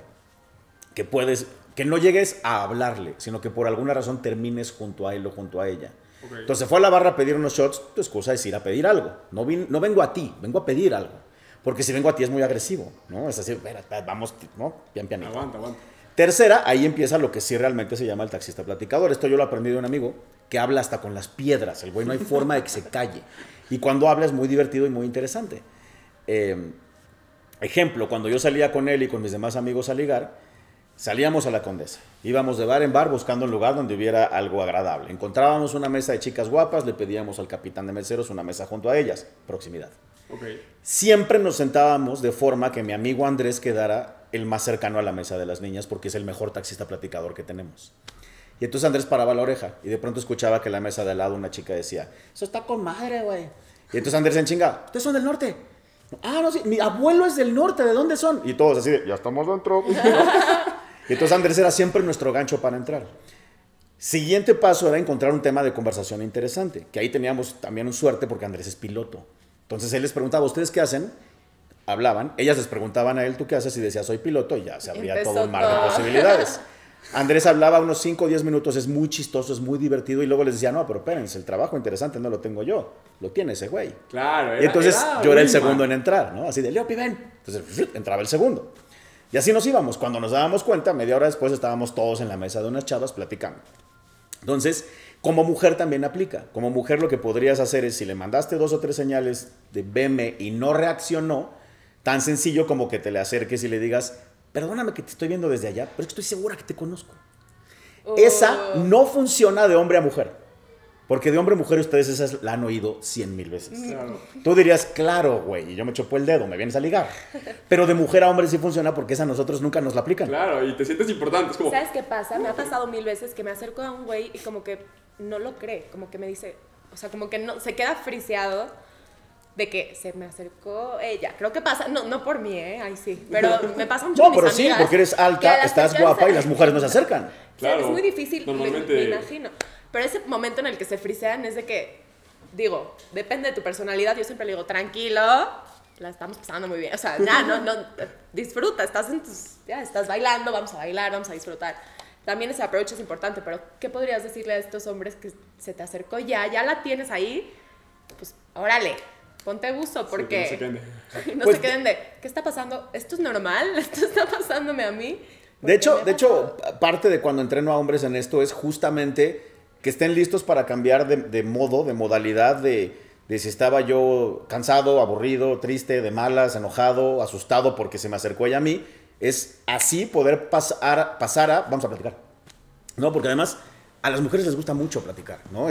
Speaker 3: Que no llegues a hablarle, sino que por alguna razón termines junto a él o junto a ella. Okay. Entonces fue a la barra a pedir unos shots, tu excusa es ir a pedir algo. No vengo a ti, vengo a pedir algo. Porque si vengo a ti es muy agresivo, ¿no? Es así, vamos, ¿no? Bien pianito.
Speaker 1: Aguanta.
Speaker 3: Tercera, ahí empieza lo que sí realmente se llama el taxista platicador. Esto yo lo aprendí de un amigo que habla hasta con las piedras. El güey no hay forma de que se calle. Y cuando habla es muy divertido y muy interesante. Ejemplo, cuando yo salía con él y con mis demás amigos a ligar, salíamos a la Condesa. Íbamos de bar en bar buscando un lugar donde hubiera algo agradable. Encontrábamos una mesa de chicas guapas, le pedíamos al capitán de meseros una mesa junto a ellas. Proximidad.
Speaker 1: Okay.
Speaker 3: Siempre nos sentábamos de forma que mi amigo Andrés quedara el más cercano a la mesa de las niñas porque es el mejor taxista platicador que tenemos. Y entonces Andrés paraba la oreja y de pronto escuchaba que en la mesa de al lado una chica decía, eso está con madre, güey. Y entonces Andrés en chinga, ¿ustedes son del norte? Ah, no, sí, mi abuelo es del norte, ¿de dónde son? Y todos así, ya estamos dentro. Y entonces Andrés era siempre nuestro gancho para entrar. Siguiente paso era encontrar un tema de conversación interesante, que ahí teníamos también suerte porque Andrés es piloto. Entonces él les preguntaba, ¿ustedes qué hacen? Hablaban, ellas les preguntaban a él, ¿tú qué haces? Y decía, soy piloto, y ya se abría todo un mar de posibilidades. Andrés hablaba unos 5 o 10 minutos, es muy chistoso, es muy divertido, y luego les decía, no, pero espérense, el trabajo interesante no lo tengo yo, lo tiene ese güey.
Speaker 1: Claro.
Speaker 3: Y entonces yo era el segundo en entrar, ¿no? Así de, Leopi, ven. Entonces entraba el segundo. Y así nos íbamos. Cuando nos dábamos cuenta, media hora después estábamos todos en la mesa de unas chavas platicando. Entonces, como mujer también aplica. Como mujer lo que podrías hacer es, si le mandaste 2 o 3 señales de veme y no reaccionó, tan sencillo como que te le acerques y le digas, perdóname que te estoy viendo desde allá, pero es que estoy segura que te conozco. Esa no funciona de hombre a mujer. Porque de hombre a mujer ustedes esas la han oído 100,000 veces.
Speaker 1: Claro.
Speaker 3: Tú dirías, claro, güey, y yo me chupó el dedo, me vienes a ligar. Pero de mujer a hombre sí funciona porque esa nosotros nunca nos la aplican.
Speaker 1: Claro, y te sientes importante. Es como...
Speaker 2: ¿Sabes qué pasa? Me ha pasado 1000 veces que me acerco a un güey y como que no lo cree. Como que me dice, o sea, como que no, se queda friseado de que se me acercó ella. Creo que pasa, no por mí, ahí sí, pero me pasa mucho con mis amigas.
Speaker 3: No, pero sí, porque eres alta, estás guapa y las mujeres no se acercan.
Speaker 1: Claro.
Speaker 2: O sea, es muy difícil,
Speaker 1: Normalmente...
Speaker 2: me imagino. Pero ese momento en el que se frisean es de que, digo, depende de tu personalidad. Yo siempre le digo, tranquilo, la estamos pasando muy bien. O sea, ya, no, disfruta, estás bailando, vamos a bailar, vamos a disfrutar. también ese approach es importante, pero ¿qué podrías decirle a estos hombres que se te acercó ya la tienes ahí? Pues, órale, ponte buzo, porque
Speaker 1: Sí, que no se queden
Speaker 2: no
Speaker 3: Pues
Speaker 2: se queden de, ¿qué está pasando? ¿Esto es normal? ¿Esto está pasándome a mí?
Speaker 3: De hecho,
Speaker 2: Porque me ha pasado.
Speaker 3: parte de cuando entreno a hombres en esto es justamente que estén listos para cambiar de modo, de modalidad, de si estaba yo cansado, aburrido, triste, de malas, enojado, asustado porque se me acercó ella a mí. Es así poder pasar a, vamos a platicar. ¿No? Porque además a las mujeres les gusta mucho platicar, ¿no?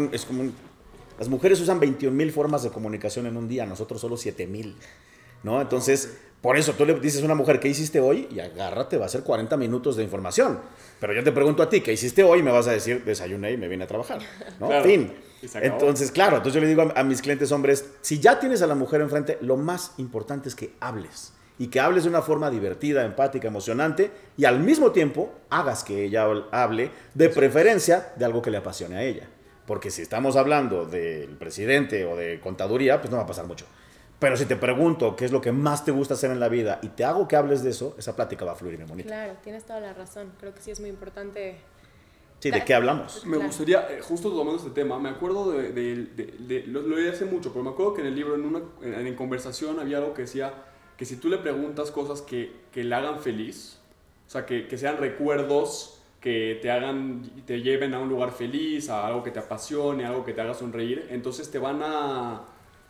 Speaker 3: Las mujeres usan 21,000 formas de comunicación en un día, nosotros solo 7,000, ¿no? Entonces, por eso tú le dices a una mujer, ¿qué hiciste hoy? Y agárrate, va a ser 40 minutos de información. Pero yo te pregunto a ti, ¿qué hiciste hoy? Y me vas a decir, desayuné y me vine a trabajar, ¿no?
Speaker 1: Claro.
Speaker 3: Fin.
Speaker 1: Y se acabó.
Speaker 3: Entonces, claro, entonces yo le digo a mis clientes hombres, si ya tienes a la mujer enfrente, lo más importante es que hables. Y que hables de una forma divertida, empática, emocionante, y al mismo tiempo hagas que ella hable, de preferencia, de algo que le apasione a ella. Porque si estamos hablando del presidente o de contaduría, pues no va a pasar mucho. Pero si te pregunto qué es lo que más te gusta hacer en la vida y te hago que hables de eso, esa plática va a fluir bien bonita.
Speaker 2: Claro, tienes toda la razón. Creo que sí es muy importante.
Speaker 3: Sí, ¿de qué hablamos?
Speaker 1: Me
Speaker 2: Claro.
Speaker 1: gustaría, justo tomando este tema, me acuerdo lo leí hace mucho, pero me acuerdo que en el libro, en conversación, había algo que decía que si tú le preguntas cosas que le hagan feliz, o sea, que sean recuerdos que te lleven a un lugar feliz, a algo que te apasione, algo que te haga sonreír, entonces te van a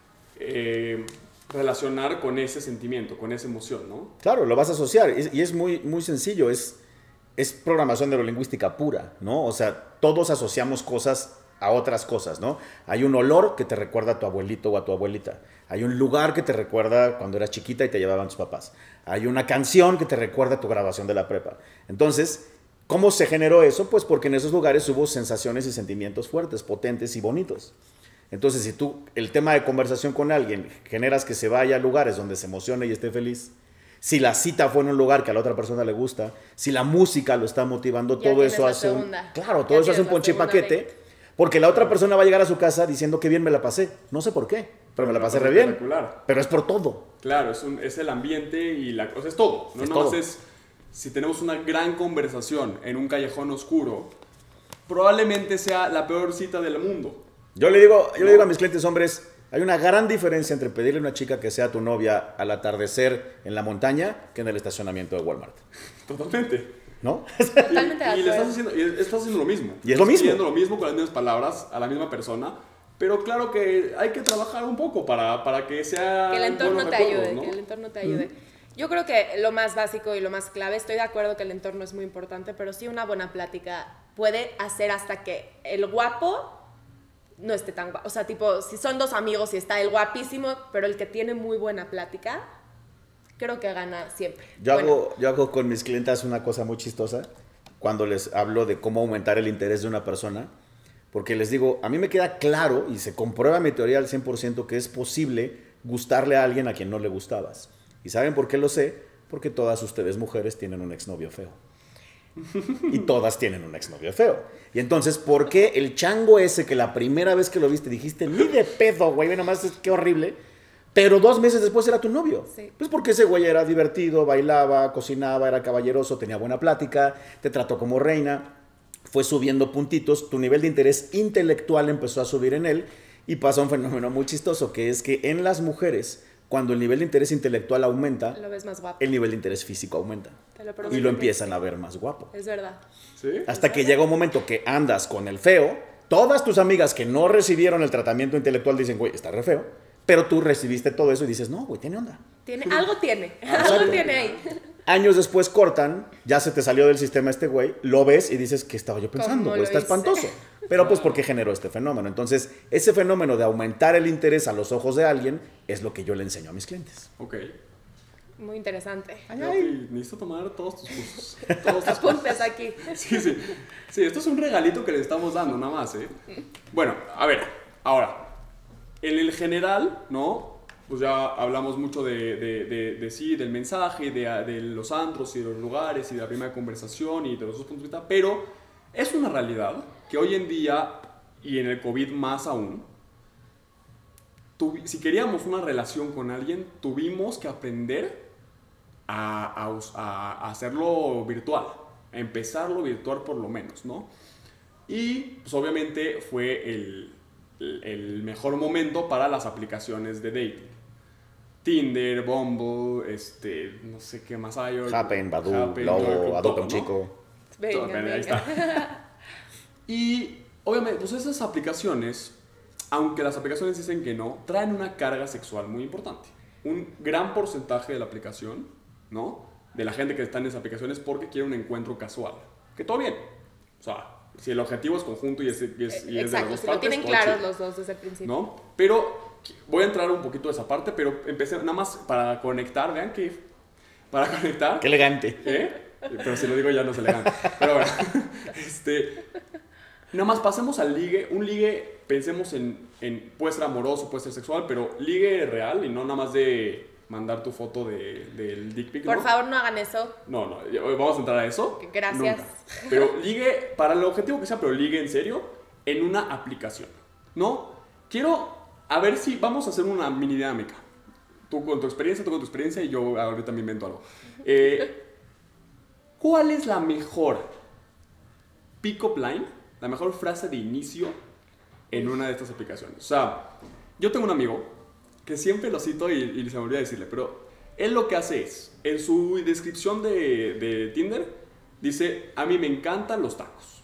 Speaker 1: relacionar con ese sentimiento, con esa emoción, ¿no?
Speaker 3: Claro, lo vas a asociar. Y es muy, muy sencillo. Es programación neurolingüística pura, ¿no? O sea, todos asociamos cosas a otras cosas, ¿no? Hay un olor que te recuerda a tu abuelito o a tu abuelita. Hay un lugar que te recuerda cuando eras chiquita y te llevaban tus papás. Hay una canción que te recuerda a tu grabación de la prepa. Entonces, ¿cómo se generó eso? Pues porque en esos lugares hubo sensaciones y sentimientos fuertes, potentes y bonitos. Entonces, si tú, el tema de conversación con alguien, generas que se vaya a lugares donde se emocione y esté feliz, si la cita fue en un lugar que a la otra persona le gusta, si la música lo está motivando,
Speaker 2: Ya
Speaker 3: todo
Speaker 2: tienes
Speaker 3: eso
Speaker 2: la
Speaker 3: hace
Speaker 2: segunda.
Speaker 3: claro,
Speaker 2: Ya
Speaker 3: todo eso hace
Speaker 2: tienes
Speaker 3: un
Speaker 2: la
Speaker 3: ponche y
Speaker 2: segunda
Speaker 3: paquete,
Speaker 2: date.
Speaker 3: porque la otra persona va a llegar a su casa diciendo que bien me la pasé. No sé por qué, pero me la pasé re bien.
Speaker 1: Espectacular.
Speaker 3: Pero es por todo.
Speaker 1: Claro, es el ambiente y o sea, es todo. No
Speaker 3: Es
Speaker 1: nada más
Speaker 3: todo.
Speaker 1: es, si tenemos una gran conversación en un callejón oscuro, probablemente sea la peor cita del mundo.
Speaker 3: Yo le digo a mis clientes hombres, hay una gran diferencia entre pedirle a una chica que sea tu novia al atardecer en la montaña que en el estacionamiento de Walmart,
Speaker 1: Totalmente.
Speaker 3: ¿no?
Speaker 2: Totalmente de
Speaker 1: Y le
Speaker 2: acuerdo.
Speaker 1: estás haciendo lo mismo.
Speaker 3: Y es lo
Speaker 1: Estás
Speaker 3: mismo.
Speaker 1: pidiendo lo mismo con las mismas palabras a la misma persona. Pero claro que hay que trabajar un poco para que sea
Speaker 2: Que el entorno
Speaker 1: buenos
Speaker 2: te
Speaker 1: recuerdos,
Speaker 2: ayude,
Speaker 1: ¿no?
Speaker 2: que el entorno te ayude. Yo creo que lo más básico y lo más clave, estoy de acuerdo que el entorno es muy importante, pero sí una buena plática puede hacer hasta que el guapo no esté tan guapo. O sea, tipo, si son dos amigos y está el guapísimo, pero el que tiene muy buena plática, creo que gana siempre.
Speaker 3: Yo
Speaker 2: Bueno,
Speaker 3: hago con mis clientas una cosa muy chistosa cuando les hablo de cómo aumentar el interés de una persona, porque les digo, a mí me queda claro y se comprueba mi teoría al 100% que es posible gustarle a alguien a quien no le gustabas. ¿Y saben por qué lo sé? Porque todas ustedes mujeres tienen un exnovio feo. Y todas tienen un exnovio feo. Y entonces, ¿por qué el chango ese que la primera vez que lo viste dijiste, ni de pedo, güey, ve nomás, qué horrible, pero 2 meses después era tu novio?
Speaker 2: Sí.
Speaker 3: Pues porque ese güey era divertido, bailaba, cocinaba, era caballeroso, tenía buena plática, te trató como reina, fue subiendo puntitos, tu nivel de interés intelectual empezó a subir en él y pasa un fenómeno muy chistoso, que es que en las mujeres, cuando el nivel de interés intelectual aumenta,
Speaker 2: lo ves más guapo.
Speaker 3: el nivel de interés físico aumenta.
Speaker 2: Te lo prometo.
Speaker 3: Y lo empiezan a ver más guapo.
Speaker 2: Es verdad.
Speaker 1: ¿Sí?
Speaker 3: Hasta que llega un momento que andas con el feo, todas tus amigas que no recibieron el tratamiento intelectual dicen, güey, está re feo, pero tú recibiste todo eso y dices, no, güey, tiene onda.
Speaker 2: Algo tiene,
Speaker 3: Exacto.
Speaker 2: algo tiene ahí.
Speaker 3: Años después cortan, ya se te salió del sistema este güey, lo ves y dices, ¿qué estaba yo pensando?
Speaker 2: ¿Cómo
Speaker 3: Güey,
Speaker 2: lo
Speaker 3: está
Speaker 2: hice?
Speaker 3: espantoso. Pero pues porque generó este fenómeno. Entonces, ese fenómeno de aumentar el interés a los ojos de alguien es lo que yo le enseño a mis clientes.
Speaker 1: Ok.
Speaker 2: Muy interesante.
Speaker 1: Creo que necesito tomar todos tus cursos. Todos tus
Speaker 2: Apuntes aquí.
Speaker 1: Sí, sí. Sí, esto es un regalito que le estamos dando, nada más, ¿eh? Bueno, a ver, ahora, en el general, ¿no? Pues ya hablamos mucho de sí, del mensaje, de los antros y de los lugares y de la primera conversación y de los dos puntos de vista, pero es una realidad que hoy en día, y en el COVID más aún, si queríamos una relación con alguien, tuvimos que aprender a hacerlo virtual. empezarlo virtual por lo menos, ¿no? Y pues obviamente fue el mejor momento para las aplicaciones de dating. Tinder, Bumble, no sé qué más hay.
Speaker 3: Happen, Badoo, Lobo, Adopta un Chico.
Speaker 2: Venga.
Speaker 1: Ahí está. Y obviamente, pues esas aplicaciones, aunque las aplicaciones dicen que no, traen una carga sexual muy importante. Un gran porcentaje de la aplicación, ¿no? De la gente que está en esas aplicaciones porque quiere un encuentro casual. Que todo bien. O sea, si el objetivo es conjunto y es de las dos
Speaker 2: Exacto, si lo
Speaker 1: partes,
Speaker 2: tienen
Speaker 1: todo
Speaker 2: claros
Speaker 1: chido,
Speaker 2: los dos desde el principio.
Speaker 1: ¿no? Pero voy a entrar un poquito a esa parte, pero empecé nada más para conectar, vean que para conectar.
Speaker 3: Qué elegante.
Speaker 1: Pero si lo digo ya no es elegante. Pero bueno, nada más pasemos al ligue. Un ligue, pensemos en puede ser amoroso, puede ser sexual, pero ligue real y no nada más de mandar tu foto del dick pic.
Speaker 2: Por
Speaker 1: ¿no?
Speaker 2: favor, no hagan eso.
Speaker 1: No, vamos a entrar a eso.
Speaker 2: Gracias.
Speaker 1: Nunca. Pero ligue, para el objetivo que sea, pero ligue en serio, en una aplicación, ¿no? Quiero, a ver si vamos a hacer una mini dinámica. Tú con tu experiencia y yo ahorita me invento algo. ¿Cuál es la mejor pick-up line, la mejor frase de inicio en una de estas aplicaciones? O sea, yo tengo un amigo que siempre lo cito y se me olvida decirle, pero él lo que hace es, en su descripción de Tinder, dice, a mí me encantan los tacos.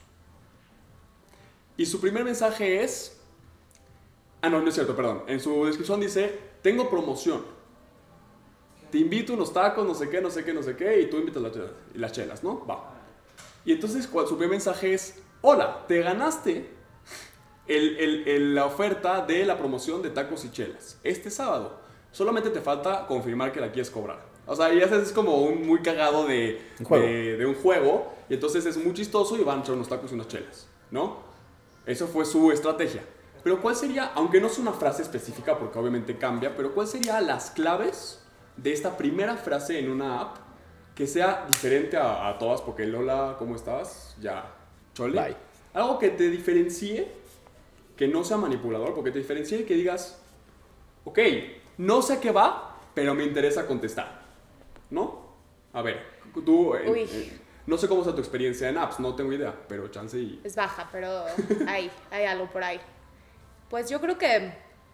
Speaker 1: Y su primer mensaje es, no es cierto, perdón. En su descripción dice, tengo promoción. Te invito a unos tacos, no sé qué, y tú invitas las chelas, ¿no? Va. Y entonces su primer mensaje es, hola, te ganaste la oferta de la promoción de tacos y chelas este sábado. Solamente te falta confirmar que la quieres cobrar. O sea, y es como un muy cagado de un juego. Y entonces es muy chistoso y van a echar unos tacos y unas chelas, ¿no? Eso fue su estrategia. Pero ¿cuál sería, aunque no es una frase específica porque obviamente cambia, pero cuál serían las claves de esta primera frase en una app que sea diferente a todas? Porque el hola, ¿cómo estás? Ya, chole.
Speaker 3: Bye.
Speaker 1: Algo que te diferencie, que no sea manipulador, porque te diferencie y que digas, ok, no sé qué va, pero me interesa contestar, ¿no? A ver, tú, no sé cómo está tu experiencia en apps, no tengo idea, pero chance y...
Speaker 2: Es baja, pero hay algo por ahí. Pues yo creo que,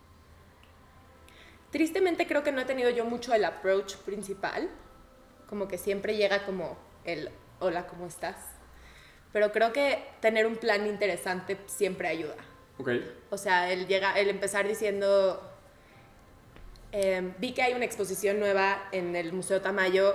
Speaker 2: tristemente creo que no he tenido yo mucho el approach principal, como que siempre llega como el, hola, ¿cómo estás? Pero creo que tener un plan interesante siempre ayuda.
Speaker 1: Okay.
Speaker 2: O sea, el empezar diciendo, vi que hay una exposición nueva en el Museo Tamayo,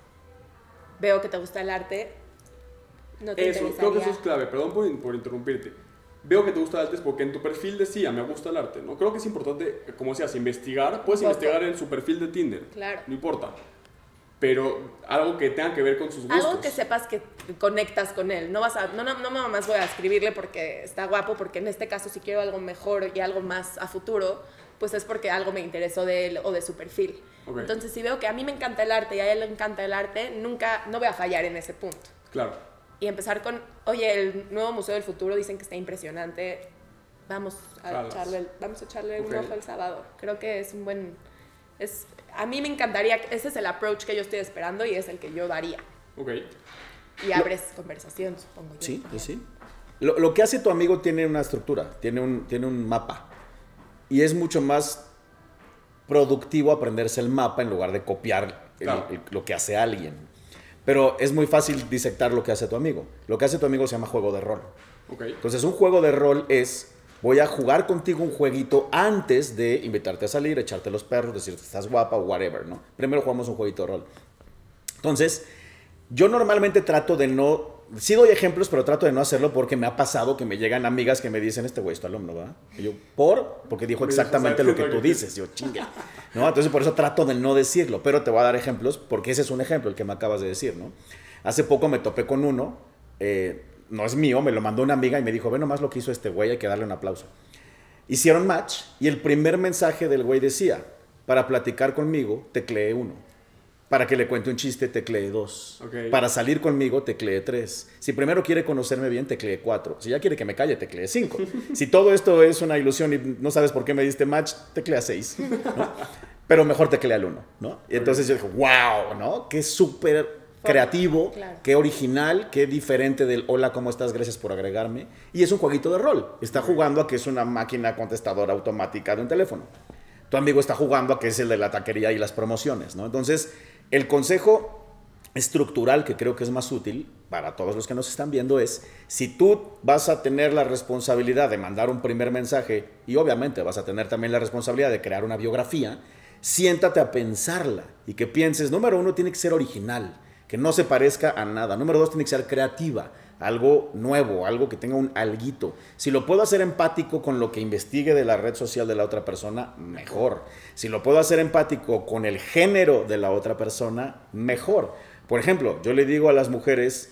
Speaker 2: veo que te gusta el arte, ¿no te interesaría?
Speaker 1: Creo que eso es clave, perdón por interrumpirte. Veo que te gusta el arte porque en tu perfil decía, me gusta el arte, ¿no? Creo que es importante, como decías, investigar. Puedes investigar en su perfil de Tinder,
Speaker 2: claro.
Speaker 1: No importa. Pero algo que tenga que ver con sus gustos.
Speaker 2: Algo que sepas que conectas con él. No más voy a escribirle porque está guapo, porque en este caso si quiero algo mejor y algo más a futuro, pues es porque algo me interesó de él o de su perfil. Okay. Entonces si veo que a mí me encanta el arte y a él le encanta el arte, no voy a fallar en ese punto.
Speaker 1: Claro.
Speaker 2: Y empezar con, oye, el nuevo Museo del Futuro dicen que está impresionante, vamos a echarle un ojo el sábado. Creo que es un buen... a mí me encantaría, ese es el approach que yo estoy esperando y es el que yo daría.
Speaker 1: Ok.
Speaker 2: Y abres conversación, supongo yo.
Speaker 3: Sí, sí. Lo que hace tu amigo tiene una estructura, tiene un mapa. Y es mucho más productivo aprenderse el mapa en lugar de copiar lo que hace alguien. Pero es muy fácil disectar lo que hace tu amigo. Lo que hace tu amigo se llama juego de rol.
Speaker 1: Okay.
Speaker 3: Entonces, un juego de rol es... Voy a jugar contigo un jueguito antes de invitarte a salir, echarte los perros, decirte estás guapa o whatever, ¿no? Primero jugamos un jueguito de rol. Entonces, yo normalmente trato de no... Sí doy ejemplos, pero trato de no hacerlo porque me ha pasado que me llegan amigas que me dicen, este güey es tu alumno, ¿verdad? Y yo, porque dijo exactamente lo que tú dices. Yo, chingue. ¿No? Entonces, por eso trato de no decirlo, pero te voy a dar ejemplos porque ese es un ejemplo, el que me acabas de decir, ¿no? Hace poco me topé con uno... no es mío, me lo mandó una amiga y me dijo, ve nomás lo que hizo este güey, hay que darle un aplauso. Hicieron match y el primer mensaje del güey decía, para platicar conmigo, tecleé 1. Para que le cuente un chiste, tecleé 2.
Speaker 1: Okay.
Speaker 3: Para salir conmigo, tecleé 3. Si primero quiere conocerme bien, tecleé 4. Si ya quiere que me calle, tecleé 5. Si todo esto es una ilusión y no sabes por qué me diste match, teclea 6. ¿No? Pero mejor teclea el 1, ¿no? Y entonces yo dije, wow, ¿no? Qué súper creativo,
Speaker 2: claro.
Speaker 3: qué original, qué diferente del hola, ¿cómo estás? Gracias por agregarme. Y es un jueguito de rol. Está jugando a que es una máquina contestadora automática de un teléfono. Tu amigo está jugando a que es el de la taquería y las promociones, ¿no? Entonces, el consejo estructural que creo que es más útil para todos los que nos están viendo es, si tú vas a tener la responsabilidad de mandar un primer mensaje y obviamente vas a tener también la responsabilidad de crear una biografía, siéntate a pensarla y que pienses, número 1, tiene que ser original, que no se parezca a nada. Número 2, tiene que ser creativa, algo nuevo, algo que tenga un alguito. Si lo puedo hacer empático con lo que investigue de la red social de la otra persona, mejor. Si lo puedo hacer empático con el género de la otra persona, mejor. Por ejemplo, yo le digo a las mujeres,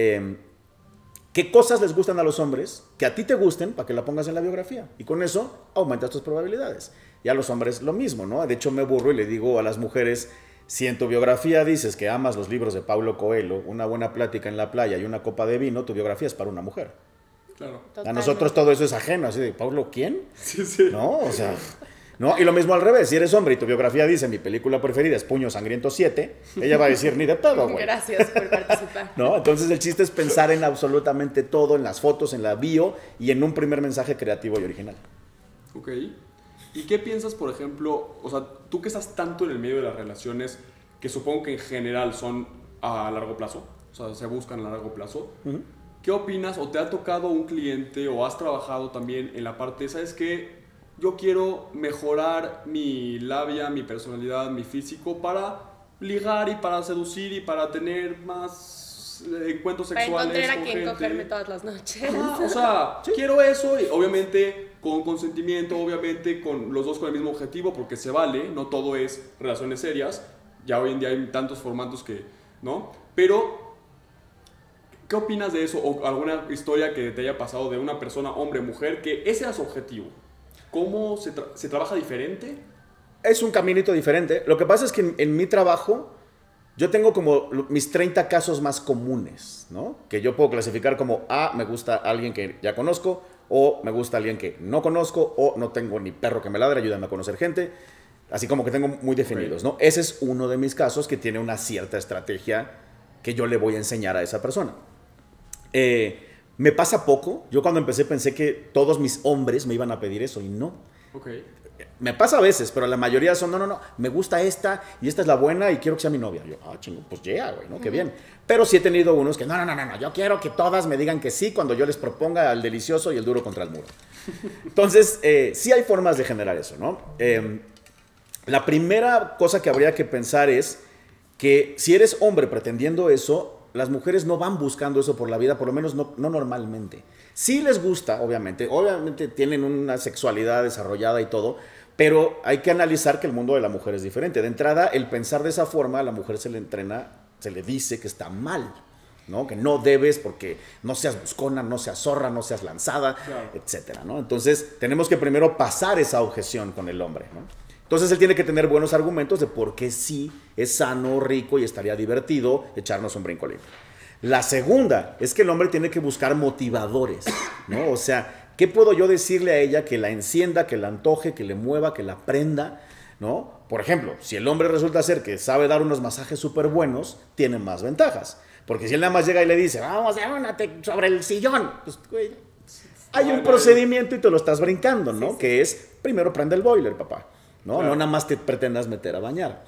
Speaker 3: ¿qué cosas les gustan a los hombres que a ti te gusten para que la pongas en la biografía? Y con eso aumentas tus probabilidades. Y a los hombres lo mismo, ¿no? De hecho, me burro y le digo a las mujeres, si en tu biografía dices que amas los libros de Paulo Coelho, una buena plática en la playa y una copa de vino, tu biografía es para una mujer.
Speaker 1: Claro.
Speaker 2: Totalmente.
Speaker 3: A nosotros todo eso es ajeno, así de, ¿Paulo quién?
Speaker 1: Sí, sí.
Speaker 3: ¿No? O sea... ¿no? Y lo mismo al revés, si eres hombre y tu biografía dice mi película preferida es Puño Sangriento 7, ella va a decir ni de pedo, güey.
Speaker 2: Gracias por participar.
Speaker 3: ¿No? Entonces el chiste es pensar en absolutamente todo, en las fotos, en la bio y en un primer mensaje creativo y original.
Speaker 1: Ok. ¿Y qué piensas, por ejemplo, o sea, tú que estás tanto en el medio de las relaciones, que supongo que en general son a largo plazo, o sea, se buscan a largo plazo, ¿qué opinas o te ha tocado un cliente o has trabajado también en la parte, ¿sabes qué? Yo quiero mejorar mi labia, mi personalidad, mi físico para ligar y para seducir y para tener más encuentros
Speaker 2: Para
Speaker 1: sexuales
Speaker 2: encontrar a
Speaker 1: con
Speaker 2: quien
Speaker 1: gente.
Speaker 2: cogerme todas las noches.
Speaker 1: O sea, quiero eso y obviamente con consentimiento, obviamente con los dos con el mismo objetivo, porque se vale, no todo es relaciones serias. Ya hoy en día hay tantos formatos que, ¿no? Pero, ¿qué opinas de eso? ¿O alguna historia que te haya pasado de una persona, hombre, mujer, que ese era su objetivo? ¿Cómo se trabaja diferente?
Speaker 3: Es un caminito diferente. Lo que pasa es que en mi trabajo yo tengo como mis 30 casos más comunes, ¿no? Que yo puedo clasificar como A, me gusta alguien que ya conozco, o me gusta alguien que no conozco, o no tengo ni perro que me ladre, ayúdame a conocer gente. Así como que tengo muy definidos, ¿no? Ese es uno de mis casos que tiene una cierta estrategia que yo le voy a enseñar a esa persona. Me pasa poco. Yo cuando empecé pensé que todos mis hombres me iban a pedir eso y no.
Speaker 1: Ok.
Speaker 3: Me pasa a veces, pero la mayoría son, no, me gusta esta y esta es la buena y quiero que sea mi novia. Yo, chingo, pues ya, güey, ¿no? Qué bien. Pero sí he tenido unos que, no, yo quiero que todas me digan que sí cuando yo les proponga el delicioso y el duro contra el muro. Entonces, sí hay formas de generar eso, ¿no? La primera cosa que habría que pensar es que si eres hombre pretendiendo eso, las mujeres no van buscando eso por la vida, por lo menos no normalmente. Sí les gusta, obviamente tienen una sexualidad desarrollada y todo, pero hay que analizar que el mundo de la mujer es diferente. De entrada, el pensar de esa forma, a la mujer se le entrena, se le dice que está mal, ¿no? Que no debes porque no seas buscona, no seas zorra, no seas lanzada, claro, etcétera, ¿no? Entonces, tenemos que primero pasar esa objeción con el hombre, ¿no? Entonces él tiene que tener buenos argumentos de por qué sí es sano, rico y estaría divertido echarnos un brincolín. La segunda es que el hombre tiene que buscar motivadores, ¿no? O sea, ¿qué puedo yo decirle a ella que la encienda, que la antoje, que le mueva, que la prenda, ¿no? Por ejemplo, si el hombre resulta ser que sabe dar unos masajes súper buenos, tiene más ventajas. Porque si él nada más llega y le dice, vamos a dar sobre el sillón, pues, güey, hay un procedimiento y te lo estás brincando, ¿no? Sí, sí. Que es, primero prende el boiler, papá. ¿No? Claro. No nada más te pretendas meter a bañar.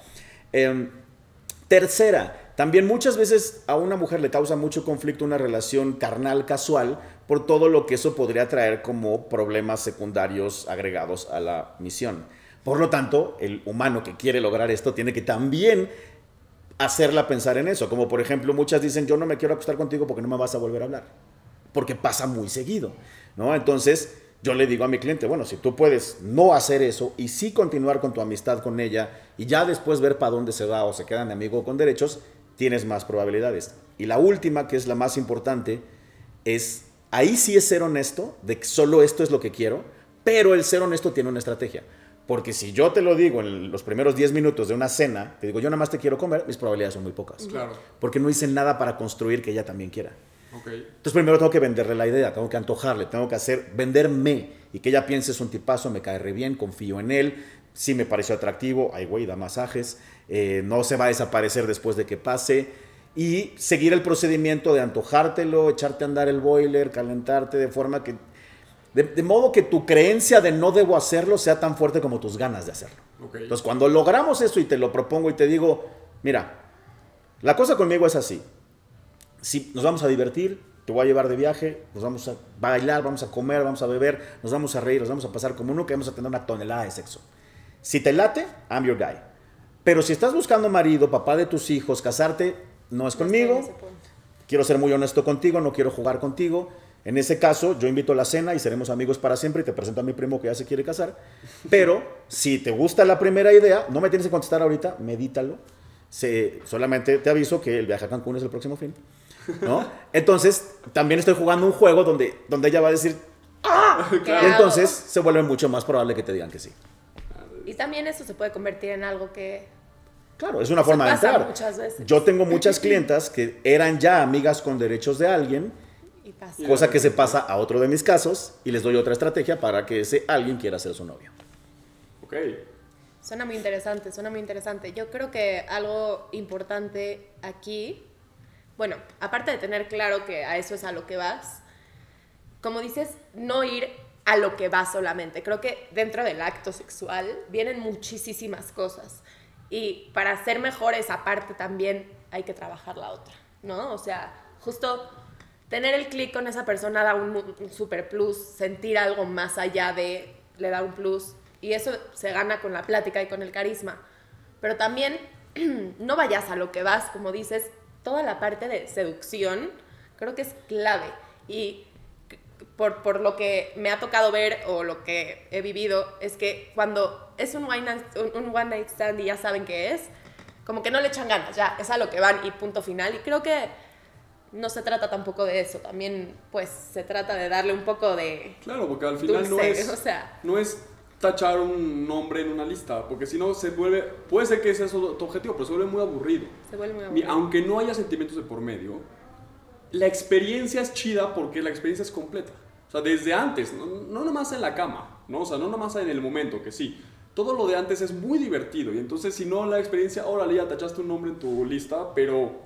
Speaker 3: Tercera, también muchas veces a una mujer le causa mucho conflicto una relación carnal casual por todo lo que eso podría traer como problemas secundarios agregados a la misión. Por lo tanto, el humano que quiere lograr esto tiene que también hacerla pensar en eso. Como por ejemplo, muchas dicen, yo no me quiero acostar contigo porque no me vas a volver a hablar. Porque pasa muy seguido, ¿no? Entonces, yo le digo a mi cliente, bueno, si tú puedes no hacer eso y sí continuar con tu amistad con ella y ya después ver para dónde se va o se quedan de amigo con derechos, tienes más probabilidades. Y la última, que es la más importante, es, ahí sí es ser honesto, de que solo esto es lo que quiero, pero el ser honesto tiene una estrategia. Porque si yo te lo digo en los primeros 10 minutos de una cena, te digo, yo nada más te quiero comer, mis probabilidades son muy pocas.
Speaker 1: Claro.
Speaker 3: Porque no hice nada para construir que ella también quiera.
Speaker 1: Okay.
Speaker 3: Entonces primero tengo que venderle la idea, tengo que antojarle, tengo que venderme y que ella piense es un tipazo, me cae re bien, confío en él, sí me pareció atractivo, ay güey, da masajes, no se va a desaparecer después de que pase y seguir el procedimiento de antojártelo, echarte a andar el boiler, calentarte de forma que... De modo que tu creencia de no debo hacerlo sea tan fuerte como tus ganas de hacerlo.
Speaker 1: Okay.
Speaker 3: Entonces, cuando logramos eso y te lo propongo y te digo, mira, la cosa conmigo es así. Si nos vamos a divertir, te voy a llevar de viaje, nos vamos a bailar, vamos a comer, vamos a beber, nos vamos a reír, nos vamos a pasar como uno que vamos a tener una tonelada de sexo. Si te late, I'm your guy. Pero si estás buscando marido, papá de tus hijos, casarte, no es conmigo. Quiero ser muy honesto contigo, no quiero jugar contigo. En ese caso, yo invito a la cena y seremos amigos para siempre y te presento a mi primo que ya se quiere casar. Pero si te gusta la primera idea, no me tienes que contestar ahorita, medítalo. Solamente te aviso que el viaje a Cancún es el próximo fin, ¿no? Entonces, también estoy jugando un juego donde ella va a decir ¡ah! Y entonces se vuelve mucho más probable que te digan que sí.
Speaker 2: Y también eso se puede convertir en algo que...
Speaker 3: Claro, es una forma de entrar.
Speaker 2: Muchas veces.
Speaker 3: Yo tengo muchas clientas que eran ya amigas con derechos de alguien,
Speaker 2: y pasa.
Speaker 3: cosa que se pasa a otro de mis casos, y les doy otra estrategia para que ese alguien quiera ser su novio.
Speaker 1: Ok.
Speaker 2: Suena muy interesante, suena muy interesante. Yo creo que algo importante aquí, bueno, aparte de tener claro que a eso es a lo que vas, como dices, no ir a lo que vas solamente. Creo que dentro del acto sexual vienen muchísimas cosas. Y para ser mejor esa parte también hay que trabajar la otra, ¿no? O sea, justo tener el clic con esa persona da un super plus, sentir algo más allá de, le da un plus. Y eso se gana con la plática y con el carisma. Pero también no vayas a lo que vas, como dices, toda la parte de seducción creo que es clave. Y por lo que me ha tocado ver o lo que he vivido, es que cuando es un one night stand y ya saben qué es, como que no le echan ganas, ya, es a lo que van y punto final. Y creo que no se trata tampoco de eso, también pues se trata de darle un poco de...
Speaker 1: Claro, porque al final
Speaker 2: dulce,
Speaker 1: no es tachar un nombre en una lista, porque si no se vuelve, puede ser que ese es tu objetivo, pero se vuelve muy aburrido.
Speaker 2: Se vuelve muy aburrido.
Speaker 1: Aunque no haya sentimientos de por medio, la experiencia es chida porque la experiencia es completa. O sea, desde antes, no nomás en la cama, ¿no? O sea, no nomás en el momento, que sí. Todo lo de antes es muy divertido y entonces si no la experiencia, órale, ya tachaste un nombre en tu lista, pero...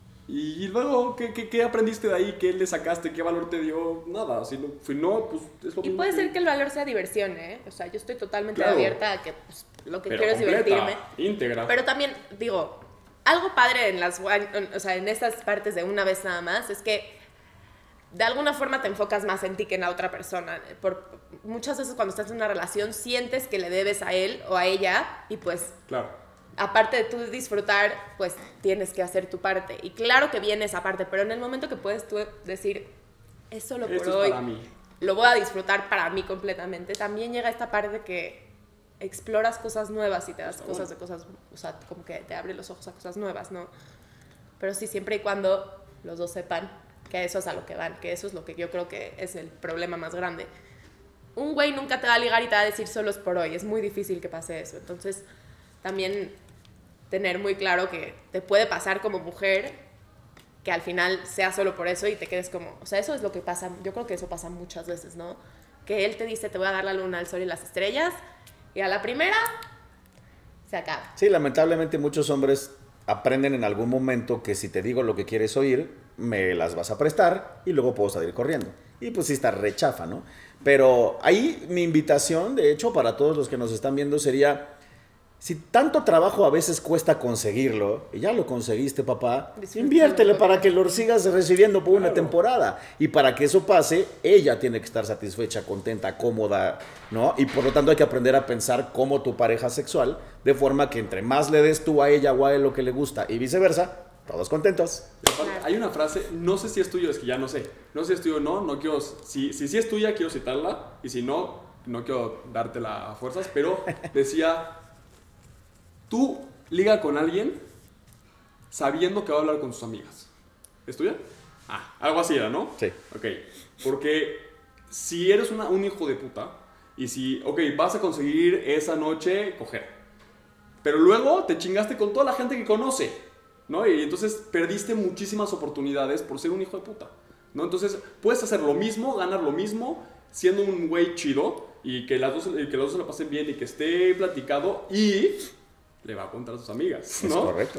Speaker 1: Y luego, ¿qué aprendiste de ahí? ¿Qué le sacaste? ¿Qué valor te dio? Nada, si no, pues es lo
Speaker 2: y puede ser que el valor sea diversión, ¿eh? O sea, yo estoy totalmente abierta a que pues, lo que
Speaker 1: pero
Speaker 2: quiero es
Speaker 1: completa,
Speaker 2: divertirme.
Speaker 1: Íntegra.
Speaker 2: Pero también, digo, algo padre en estas partes de una vez nada más es que de alguna forma te enfocas más en ti que en la otra persona. Muchas veces cuando estás en una relación sientes que le debes a él o a ella y pues...
Speaker 1: Claro.
Speaker 2: Aparte de tú disfrutar, pues tienes que hacer tu parte. Y claro que viene esa parte, pero en el momento que puedes tú decir, es solo por
Speaker 1: Esto
Speaker 2: hoy,
Speaker 1: es para mí.
Speaker 2: lo voy a disfrutar para mí completamente, también llega esta parte que exploras cosas nuevas y te das cosas, o sea, como que te abre los ojos a cosas nuevas, ¿no? Pero sí, siempre y cuando los dos sepan que eso es a lo que van, que eso es lo que yo creo que es el problema más grande. Un güey nunca te va a ligar y te va a decir solo es por hoy, es muy difícil que pase eso. Entonces, también tener muy claro que te puede pasar como mujer que al final sea solo por eso y te quedes como... O sea, eso es lo que pasa, yo creo que eso pasa muchas veces, ¿no? Que él te dice, te voy a dar la luna, el sol y las estrellas, y a la primera se acaba.
Speaker 3: Sí, lamentablemente muchos hombres aprenden en algún momento que si te digo lo que quieres oír, me las vas a prestar y luego puedo salir corriendo. Y pues sí está rechafa, ¿no? Pero ahí mi invitación, de hecho, para todos los que nos están viendo sería... Si tanto trabajo a veces cuesta conseguirlo, y ya lo conseguiste, papá, inviértele para que lo sigas recibiendo por una temporada. Y para que eso pase, ella tiene que estar satisfecha, contenta, cómoda, ¿no? Y por lo tanto hay que aprender a pensar como tu pareja sexual, de forma que entre más le des tú a ella o a él lo que le gusta y viceversa, todos contentos.
Speaker 1: Hay una frase, no sé si es tuya, es que ya no sé. No sé si es tuya o no quiero... Si es tuya, quiero citarla, y si no quiero dártela a fuerzas, pero decía... Tú liga con alguien sabiendo que va a hablar con sus amigas. ¿Es tuya? Algo así era, ¿no?
Speaker 3: Sí.
Speaker 1: Ok, porque si eres un hijo de puta y si, vas a conseguir esa noche coger, pero luego te chingaste con toda la gente que conoce, ¿no? Y entonces perdiste muchísimas oportunidades por ser un hijo de puta, ¿no? Entonces puedes hacer lo mismo, ganar lo mismo, siendo un güey chido y que las dos se la pasen bien y que esté platicado y... le va a contar a sus amigas, ¿no?
Speaker 3: Es correcto.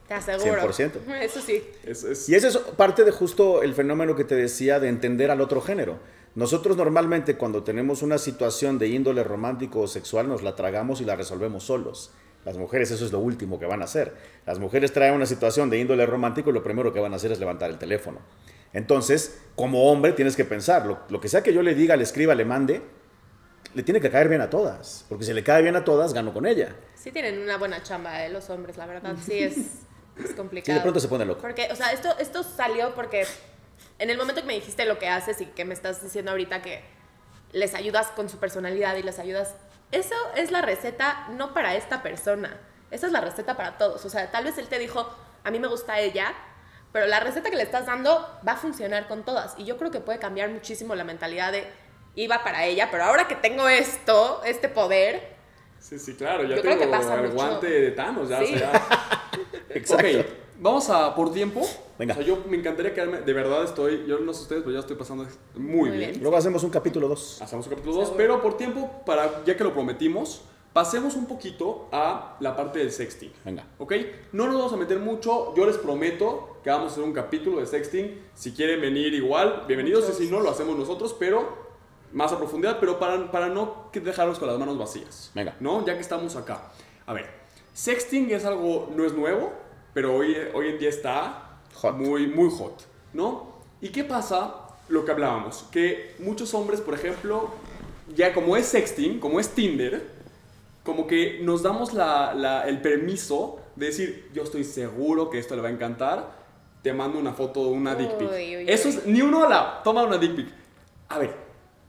Speaker 2: Te aseguro.
Speaker 3: 100%.
Speaker 2: Eso sí.
Speaker 3: Y ese es parte de justo el fenómeno que te decía de entender al otro género. Nosotros normalmente cuando tenemos una situación de índole romántico o sexual nos la tragamos y la resolvemos solos. Las mujeres eso es lo último que van a hacer. Las mujeres traen una situación de índole romántico y lo primero que van a hacer es levantar el teléfono. Entonces, como hombre tienes que pensar, lo que sea que yo le diga, le escriba, le mande, le tiene que caer bien a todas. Porque si le cae bien a todas, gano con ella.
Speaker 2: Sí tienen una buena chamba, los hombres, la verdad. Sí es complicado.
Speaker 3: Y de pronto se pone loco.
Speaker 2: Porque, o sea, esto salió porque en el momento que me dijiste lo que haces y que me estás diciendo ahorita que les ayudas con su personalidad y les ayudas, eso es la receta no para esta persona, esa es la receta para todos. O sea, tal vez él te dijo, a mí me gusta ella, pero la receta que le estás dando va a funcionar con todas. Y yo creo que puede cambiar muchísimo la mentalidad de, iba para ella, pero ahora que tengo este poder...
Speaker 1: Sí, claro, ya
Speaker 2: yo creo
Speaker 1: tengo
Speaker 2: que pasa
Speaker 1: el
Speaker 2: mucho.
Speaker 1: guante de Thanos, ya.
Speaker 2: Sí.
Speaker 3: Exacto.
Speaker 1: Ok, vamos a por tiempo.
Speaker 3: Venga.
Speaker 1: O sea, yo me encantaría quedarme, de verdad yo no sé ustedes, pero ya estoy pasando muy bien.
Speaker 3: Luego hacemos un capítulo 2.
Speaker 1: Hacemos un capítulo 2,
Speaker 2: Seguro.
Speaker 1: pero por tiempo, ya que lo prometimos, pasemos un poquito a la parte del sexting.
Speaker 3: Venga.
Speaker 1: ¿Ok? No nos vamos a meter mucho. Yo les prometo que vamos a hacer un capítulo de sexting. Si quieren venir igual, bienvenidos.
Speaker 2: Muchos.
Speaker 1: Y si no, lo hacemos nosotros, pero más a profundidad. Pero para no dejarnos con las manos vacías.
Speaker 3: Venga.
Speaker 1: ¿No? Ya que estamos acá. A ver, sexting es algo, no es nuevo, pero hoy en día está
Speaker 3: Hot.
Speaker 1: muy hot, ¿no? ¿Y qué pasa? Lo que hablábamos, que muchos hombres, por ejemplo, ya como es sexting, como es Tinder, como que nos damos el permiso de decir, yo estoy seguro que esto le va a encantar, te mando una foto de una dick pic.
Speaker 2: Uy.
Speaker 1: Eso es, ni uno toma una dick pic. A ver,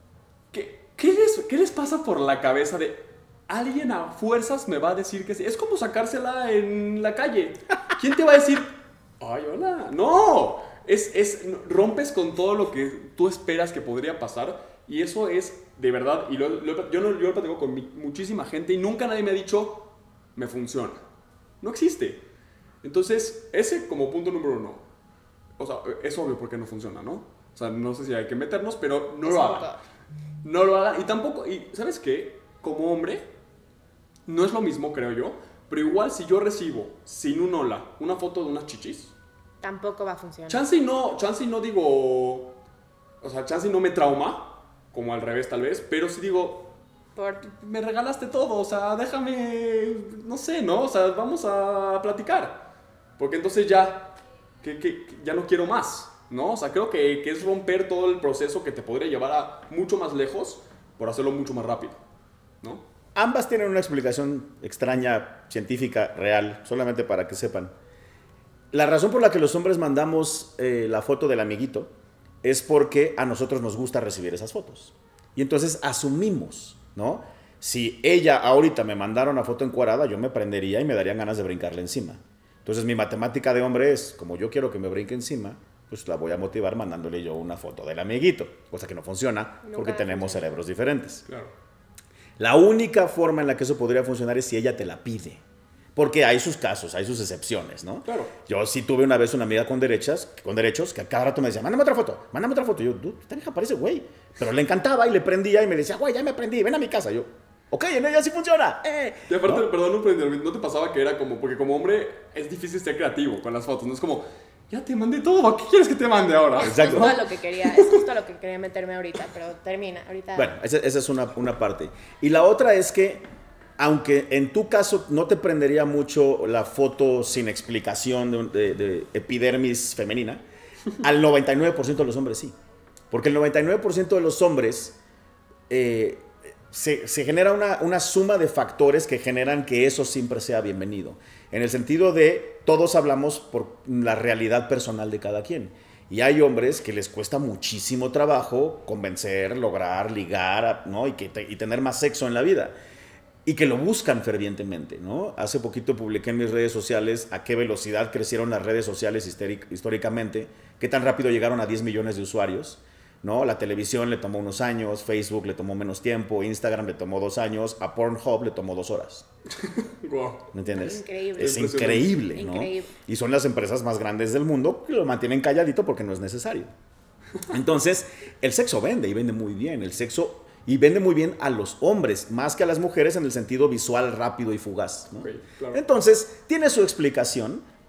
Speaker 1: ¿qué les pasa por la cabeza de alguien a fuerzas me va a decir que sí? Es como sacársela en la calle. ¿Quién te va a decir, ay, hola? No, rompes con todo lo que tú esperas que podría pasar. Y eso es de verdad, y yo lo platico con muchísima gente y nunca nadie me ha dicho, me funciona. No existe. Entonces, ese como punto número 1. O sea, es obvio por qué no funciona, ¿no? O sea, no sé si hay que meternos, pero no lo hagan. No lo hagan. Y tampoco, ¿sabes qué? Como hombre, no es lo mismo, creo yo, pero igual si yo recibo, sin un hola, una foto de unas chichis,
Speaker 2: Tampoco va a funcionar.
Speaker 1: chance y no digo, o sea, chance y no me trauma, como al revés tal vez, pero sí digo, me regalaste todo, o sea, déjame, no sé, ¿no? O sea, vamos a platicar, porque entonces ya, que ya no quiero más, ¿no? O sea, creo que es romper todo el proceso que te podría llevar a mucho más lejos por hacerlo mucho más rápido, ¿no?
Speaker 3: Ambas tienen una explicación extraña, científica, real, solamente para que sepan. La razón por la que los hombres mandamos la foto del amiguito es porque a nosotros nos gusta recibir esas fotos. Y entonces asumimos, ¿no? Si ella ahorita me mandara una foto encuerada, yo me prendería y me darían ganas de brincarle encima. Entonces mi matemática de hombre es, como yo quiero que me brinque encima, pues la voy a motivar mandándole yo una foto del amiguito. Cosa que no funciona porque tenemos cerebros diferentes.
Speaker 1: Claro.
Speaker 3: La única forma en la que eso podría funcionar es si ella te la pide. Porque hay sus casos, hay sus excepciones, ¿no?
Speaker 1: Claro.
Speaker 3: Yo sí tuve una vez una amiga con derechos que a cada rato me decía, mándame otra foto. Y yo, esta vieja parece güey. Pero le encantaba y le prendía y me decía, güey, ya me prendí, ven a mi casa. Yo, ok, en ella sí funciona.
Speaker 1: Y aparte,
Speaker 3: ¿no?
Speaker 1: perdón, ¿no te pasaba que era como, porque como hombre es difícil ser creativo con las fotos, no es como, ya te mandé todo, ¿qué quieres que te mande ahora?
Speaker 3: Exacto.
Speaker 2: Es justo a lo que quería meterme ahorita, pero termina, ahorita.
Speaker 3: Bueno, esa es una parte. Y la otra es que, aunque en tu caso no te prendería mucho la foto sin explicación de epidermis femenina, al 99% de los hombres sí. Porque el 99% de los hombres se genera una suma de factores que generan que eso siempre sea bienvenido. En el sentido de, todos hablamos por la realidad personal de cada quien. Y hay hombres que les cuesta muchísimo trabajo convencer, lograr, ligar, ¿no? y tener más sexo en la vida. Y que lo buscan fervientemente, ¿no? Hace poquito publiqué en mis redes sociales a qué velocidad crecieron las redes sociales históricamente, qué tan rápido llegaron a 10 millones de usuarios, ¿no? La televisión le tomó unos años, Facebook le tomó menos tiempo, Instagram le tomó 2 años, a Pornhub le tomó 2 horas.
Speaker 1: Wow.
Speaker 3: ¿Me entiendes?
Speaker 2: Increíble.
Speaker 3: Es increíble, ¿no?
Speaker 2: Increíble.
Speaker 3: Y son las empresas más grandes del mundo que lo mantienen calladito porque no es necesario. Entonces, el sexo vende y vende muy bien. El sexo... Y vende muy bien a los hombres, más que a las mujeres en el sentido visual, rápido y fugaz, ¿no?
Speaker 1: Okay, claro.
Speaker 3: Entonces, tiene su explicación,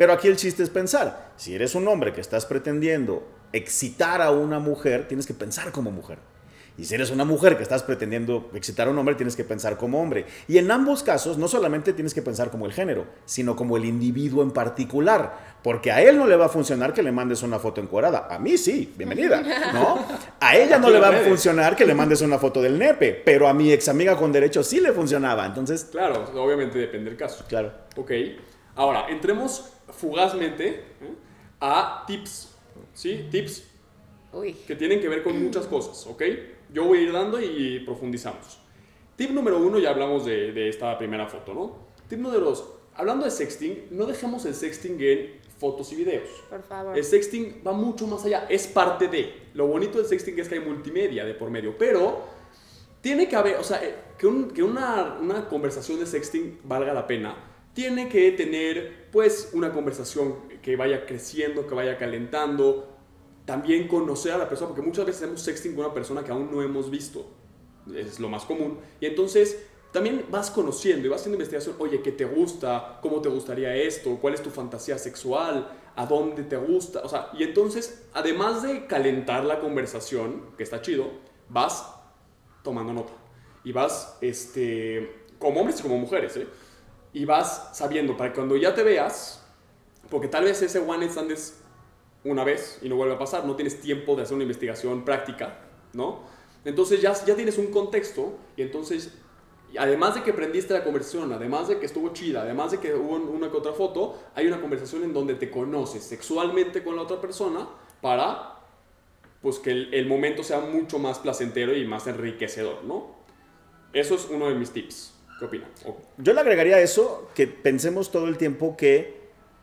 Speaker 3: Pero aquí el chiste es pensar. Si eres un hombre que estás pretendiendo excitar a una mujer, tienes que pensar como mujer. Y si eres una mujer que estás pretendiendo excitar a un hombre, tienes que pensar como hombre. Y en ambos casos, no solamente tienes que pensar como el género, sino como el individuo en particular. Porque a él no le va a funcionar que le mandes una foto encuerada. A mí sí, bienvenida, ¿no? A ella no le va a funcionar que le mandes una foto del nepe, pero a mi ex amiga con derecho sí le funcionaba. Entonces,
Speaker 1: Claro, obviamente depende del caso.
Speaker 3: claro.
Speaker 1: Ok, ahora entremos fugazmente a tips, ¿sí? Tips
Speaker 2: Uy.
Speaker 1: que tienen que ver con muchas cosas, ¿ok? Yo voy a ir dando y profundizamos. Tip número 1, ya hablamos de esta primera foto, ¿no? Tip número 2, hablando de sexting, no dejemos el sexting en fotos y videos.
Speaker 2: Por favor.
Speaker 1: El sexting va mucho más allá, es parte de. Lo bonito del sexting es que hay multimedia de por medio, pero tiene que haber, o sea, que una conversación de sexting valga la pena, tiene que tener, pues, una conversación que vaya creciendo, que vaya calentando, también conocer a la persona, porque muchas veces hacemos sexting con una persona que aún no hemos visto, es lo más común, y entonces también vas conociendo y vas haciendo investigación, oye, ¿qué te gusta? ¿Cómo te gustaría esto? ¿Cuál es tu fantasía sexual? ¿A dónde te gusta? O sea, y entonces, además de calentar la conversación, que está chido, vas tomando nota, y vas, como hombres y como mujeres, y vas sabiendo, para que cuando ya te veas, porque tal vez ese one night stand es una vez y no vuelve a pasar, no tienes tiempo de hacer una investigación práctica, ¿no? Entonces ya tienes un contexto y entonces, además de que aprendiste la conversación, además de que estuvo chida, además de que hubo una que otra foto, hay una conversación en donde te conoces sexualmente con la otra persona para, pues, que el momento sea mucho más placentero y más enriquecedor, ¿no? Eso es uno de mis tips. ¿Qué opinan?
Speaker 3: Yo le agregaría a eso que pensemos todo el tiempo que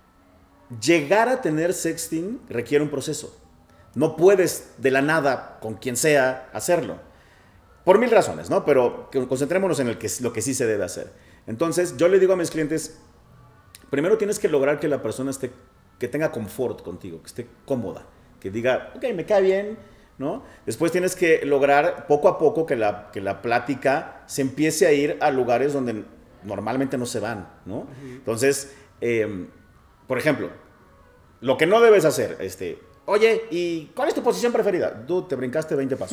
Speaker 3: llegar a tener sexting requiere un proceso. No puedes de la nada, con quien sea, hacerlo. Por mil razones, ¿no? Pero concentrémonos en lo que sí se debe hacer. Entonces, yo le digo a mis clientes, primero tienes que lograr que la persona que tenga confort contigo, que esté cómoda, que diga, ok, me cae bien, ¿no? Después tienes que lograr poco a poco que la plática se empiece a ir a lugares donde normalmente no se van, ¿no? Entonces, por ejemplo, lo que no debes hacer, oye, ¿y cuál es tu posición preferida? Dude, te brincaste 20 pasos.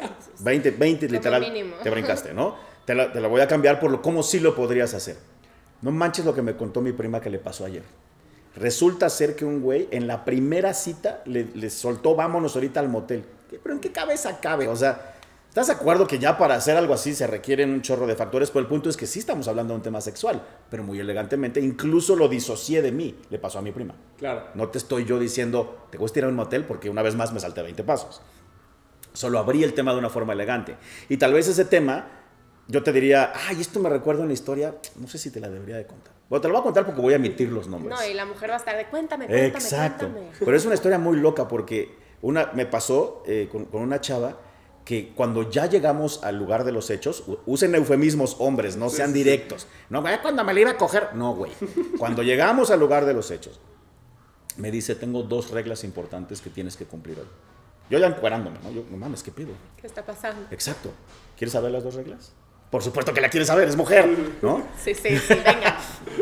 Speaker 3: 20 literal,
Speaker 2: mínimo.
Speaker 3: te brincaste, ¿no? Te la voy a cambiar por cómo sí lo podrías hacer. No manches lo que me contó mi prima que le pasó ayer. Resulta ser que un güey en la primera cita le soltó, vámonos ahorita al motel. ¿Pero en qué cabeza cabe? O sea, ¿estás de acuerdo que ya para hacer algo así se requieren un chorro de factores? Pero el punto es que sí estamos hablando de un tema sexual, pero muy elegantemente, incluso lo disocié de mí, le pasó a mi prima.
Speaker 1: Claro.
Speaker 3: No te estoy yo diciendo, te gusta ir a un motel porque una vez más me salté 20 pasos. Solo abrí el tema de una forma elegante. Y tal vez ese tema, yo te diría, ay, esto me recuerda una historia, no sé si te la debería de contar. Bueno, te la voy a contar porque voy a emitir los nombres.
Speaker 2: No, y la mujer va a estar de cuéntame.
Speaker 3: Exacto. Pero es una historia muy loca porque me pasó con una chava que cuando ya llegamos al lugar de los hechos, usen eufemismos hombres, no sean directos. No, güey, cuando me la iba a coger. No, güey. Cuando llegamos al lugar de los hechos, me dice, tengo 2 reglas importantes que tienes que cumplir hoy. Yo ya encuerándome, ¿no? Yo, no mames, ¿qué pido?
Speaker 2: ¿Qué está pasando?
Speaker 3: Exacto. ¿Quieres saber las 2 reglas? Por supuesto que la quieres saber, es mujer, ¿no?
Speaker 2: Sí, venga.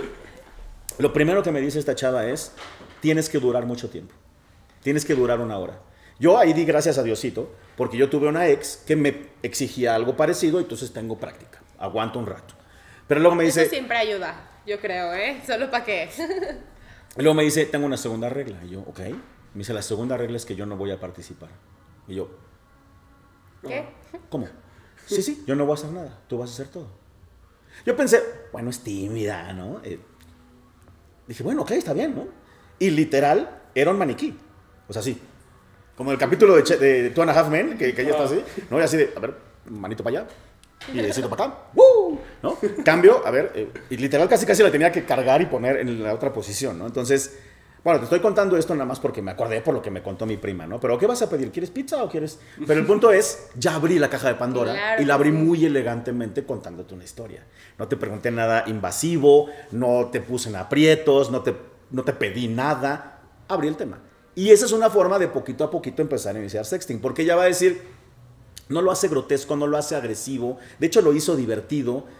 Speaker 3: Lo primero que me dice esta chava es, tienes que durar mucho tiempo. Tienes que durar 1 hora. Yo ahí di gracias a Diosito, porque yo tuve una ex que me exigía algo parecido, entonces tengo práctica. Aguanto un rato. Pero luego me dice...
Speaker 2: Eso siempre ayuda, yo creo, Solo para qué.
Speaker 3: Y luego me dice, tengo una segunda regla. Y yo, ok. Me dice, la segunda regla es que yo no voy a participar. Y yo...
Speaker 2: ¿Qué?
Speaker 3: ¿Cómo? Sí, yo no voy a hacer nada. Tú vas a hacer todo. Yo pensé, bueno, es tímida, ¿no? Dije, bueno, ok, está bien, ¿no? Y literal, era un maniquí. O sea, sí. Como el capítulo de Two and a Half Men, que ella está así, ¿no? Y así de, a ver, manito para allá, y dedito para acá, ¡woo! ¿No? Cambio, a ver, y literal casi la tenía que cargar y poner en la otra posición, ¿no? Entonces, bueno, te estoy contando esto nada más porque me acordé por lo que me contó mi prima, ¿no? Pero, ¿qué vas a pedir? ¿Quieres pizza o quieres...? Pero el punto es, ya abrí la caja de Pandora,
Speaker 2: claro,
Speaker 3: y la abrí muy elegantemente contándote una historia. No te pregunté nada invasivo, no te puse en aprietos, no te pedí nada, abrí el tema. Y esa es una forma de poquito a poquito empezar a iniciar sexting, porque ella va a decir, no lo hace grotesco, no lo hace agresivo, de hecho lo hizo divertido.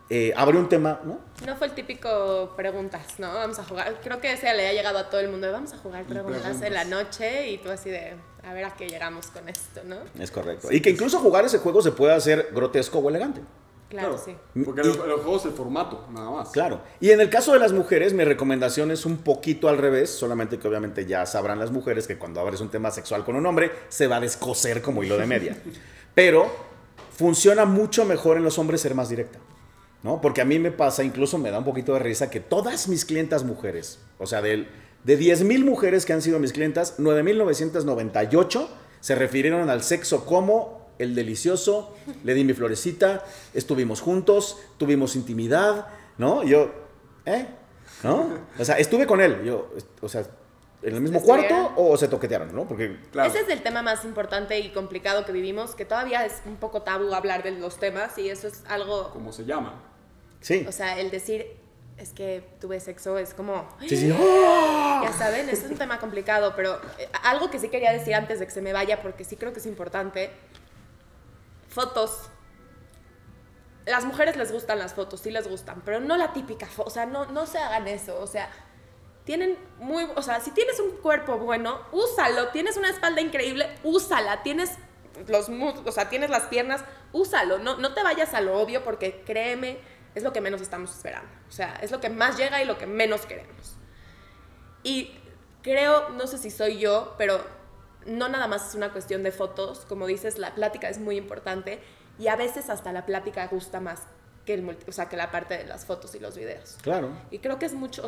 Speaker 3: abre un tema, ¿no?
Speaker 2: No fue el típico preguntas, ¿no? Vamos a jugar. Creo que ese le ha llegado a todo el mundo. Vamos a jugar preguntas en la noche y tú así de, a ver a qué llegamos con esto, ¿no?
Speaker 3: Es correcto. Y que incluso jugar ese juego se puede hacer grotesco o elegante.
Speaker 2: Claro, sí.
Speaker 1: Porque el juego es el formato, nada más.
Speaker 3: Claro. Y en el caso de las mujeres, mi recomendación es un poquito al revés, solamente que obviamente ya sabrán las mujeres que cuando abres un tema sexual con un hombre, se va a descoser como hilo de media. Pero funciona mucho mejor en los hombres ser más directa, ¿no? Porque a mí me pasa, incluso me da un poquito de risa, que todas mis clientas mujeres, o sea, de 10,000 mujeres que han sido mis clientas, 9,998 se refirieron al sexo como el delicioso, le di mi florecita, estuvimos juntos, tuvimos intimidad, ¿no? Yo, ¿no? O sea, estuve con él, yo, o sea, en el mismo cuarto o se toquetearon, ¿no? Porque,
Speaker 1: claro,
Speaker 2: ese es el tema más importante y complicado que vivimos, que todavía es un poco tabú hablar de los temas y eso es algo...
Speaker 1: como se llama.
Speaker 3: sí.
Speaker 2: O sea, el decir, es que tuve sexo es como...
Speaker 3: Sí.
Speaker 2: Ya saben, es un tema complicado, pero algo que sí quería decir antes de que se me vaya, porque sí creo que es importante. Fotos. Las mujeres les gustan las fotos, sí les gustan, pero no la típica foto, o sea, no se hagan eso, o sea, o sea, si tienes un cuerpo bueno, úsalo, tienes una espalda increíble, úsala, tienes tienes las piernas, úsalo, no te vayas a lo obvio porque créeme, es lo que menos estamos esperando, o sea, es lo que más llega y lo que menos queremos. Y creo, no sé si soy yo, pero no nada más es una cuestión de fotos, como dices, la plática es muy importante y a veces hasta la plática gusta más que que la parte de las fotos y los videos.
Speaker 3: Claro.
Speaker 2: Y creo que es mucho,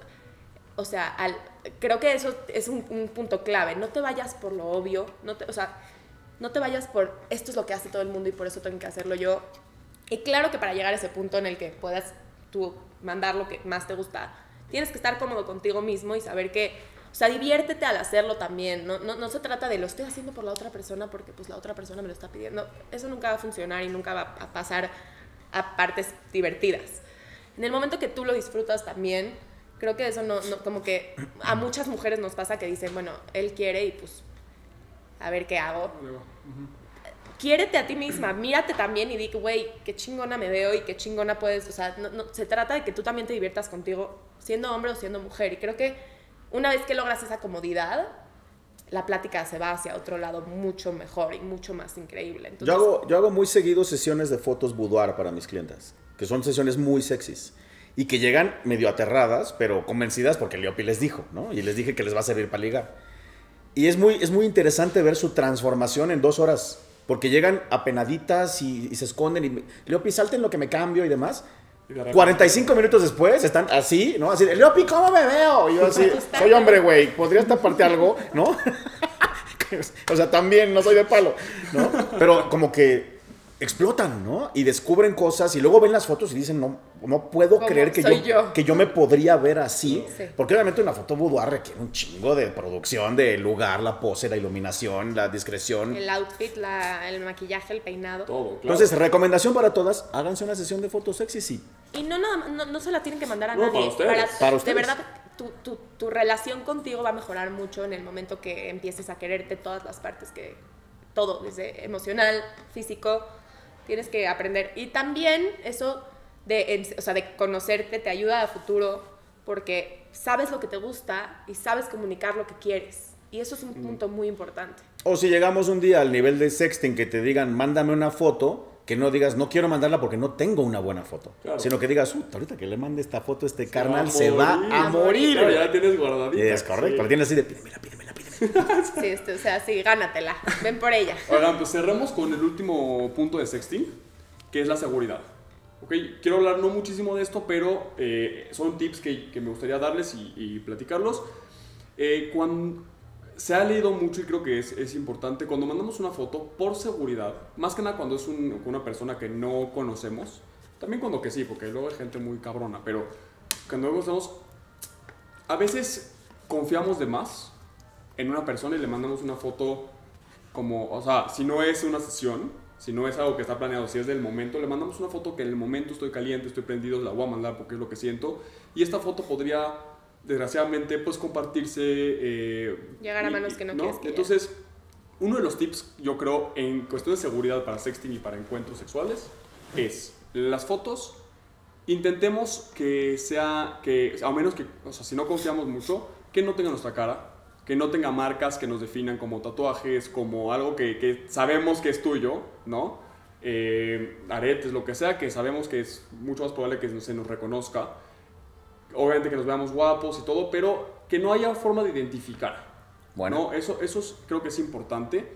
Speaker 2: creo que eso es un punto clave. No te vayas por lo obvio, no te vayas por esto es lo que hace todo el mundo y por eso tengo que hacerlo yo. Y claro que para llegar a ese punto en el que puedas tú mandar lo que más te gusta, tienes que estar cómodo contigo mismo y saber que, o sea, diviértete al hacerlo también. No se trata de lo estoy haciendo por la otra persona porque pues la otra persona me lo está pidiendo. Eso nunca va a funcionar y nunca va a pasar a partes divertidas. En el momento que tú lo disfrutas también, creo que eso no como que a muchas mujeres nos pasa que dicen, bueno, él quiere y pues a ver qué hago. Quiérete a ti misma, mírate también y di, güey, qué chingona me veo y qué chingona puedes, o sea, se trata de que tú también te diviertas contigo, siendo hombre o siendo mujer. Y creo que una vez que logras esa comodidad, la plática se va hacia otro lado mucho mejor y mucho más increíble. Entonces,
Speaker 3: yo hago muy seguido sesiones de fotos boudoir para mis clientas, que son sesiones muy sexys y que llegan medio aterradas, pero convencidas porque Leopi les dijo, ¿no? Y les dije que les va a servir para ligar. Y es muy interesante ver su transformación en 2 horas, porque llegan apenaditas y se esconden y Leopi, salten lo que me cambio y demás. 45 minutos después están así, ¿no? Así de, Leopi, ¿cómo me veo? Y yo así, soy hombre, güey, ¿podrías taparte algo? ¿No? O sea, también no soy de palo, ¿no? Pero como que explotan, ¿no? Y descubren cosas y luego ven las fotos y dicen, no puedo creer que yo me podría ver así.
Speaker 2: Sí.
Speaker 3: Porque obviamente una foto boudoir requiere un chingo de producción, de lugar, la pose, la iluminación, la discreción.
Speaker 2: el outfit, el maquillaje, el peinado.
Speaker 1: Todo, claro.
Speaker 3: Entonces, recomendación para todas, háganse una sesión de fotos sexy, sí.
Speaker 2: Y no se la tienen que mandar a
Speaker 1: No,
Speaker 2: nadie.
Speaker 1: para ustedes.
Speaker 2: De verdad, tu relación contigo va a mejorar mucho en el momento que empieces a quererte todas las partes, todo, desde emocional, físico, tienes que aprender. Y también eso de conocerte te ayuda a futuro porque sabes lo que te gusta y sabes comunicar lo que quieres. Y eso es un punto muy importante.
Speaker 3: O si llegamos un día al nivel de sexting que te digan, mándame una foto, que no digas, no quiero mandarla porque no tengo una buena foto. Claro. Sino que digas, ahorita que le mande esta foto a este carnal, se va a morir.
Speaker 1: Claro, ya la tienes guardadita.
Speaker 3: Es correcto,
Speaker 1: sí.
Speaker 3: la tienes así de, pídemela.
Speaker 2: Sí, o sea, sí, gánatela. Ven por ella.
Speaker 1: Oigan, pues cerramos con el último punto de sexting, que es la seguridad. Ok, quiero hablar no muchísimo de esto, pero son tips que me gustaría darles y platicarlos. Cuando se ha leído mucho y creo que es importante, cuando mandamos una foto, por seguridad, más que nada cuando es una persona que no conocemos, también cuando que sí, porque luego hay gente muy cabrona, pero cuando conocemos, a veces confiamos de más en una persona y le mandamos una foto como, o sea, si no es una sesión, si no es algo que está planeado, si es del momento, le mandamos una foto que en el momento estoy caliente, estoy prendido, la voy a mandar porque es lo que siento, y esta foto podría, desgraciadamente, pues compartirse...
Speaker 2: llegar a manos que no quieres que
Speaker 1: Entonces, uno de los tips, yo creo, en cuestión de seguridad para sexting y para encuentros sexuales, es las fotos intentemos que sea, que al menos que, o sea, si no confiamos mucho, que no tenga nuestra cara, que no tenga marcas que nos definan como tatuajes, como algo que sabemos que es tuyo, ¿no? Aretes, lo que sea, que sabemos que es mucho más probable que se nos reconozca. Obviamente que nos veamos guapos y todo, pero que no haya forma de identificar.
Speaker 3: Bueno.
Speaker 1: ¿No? Eso creo que es importante.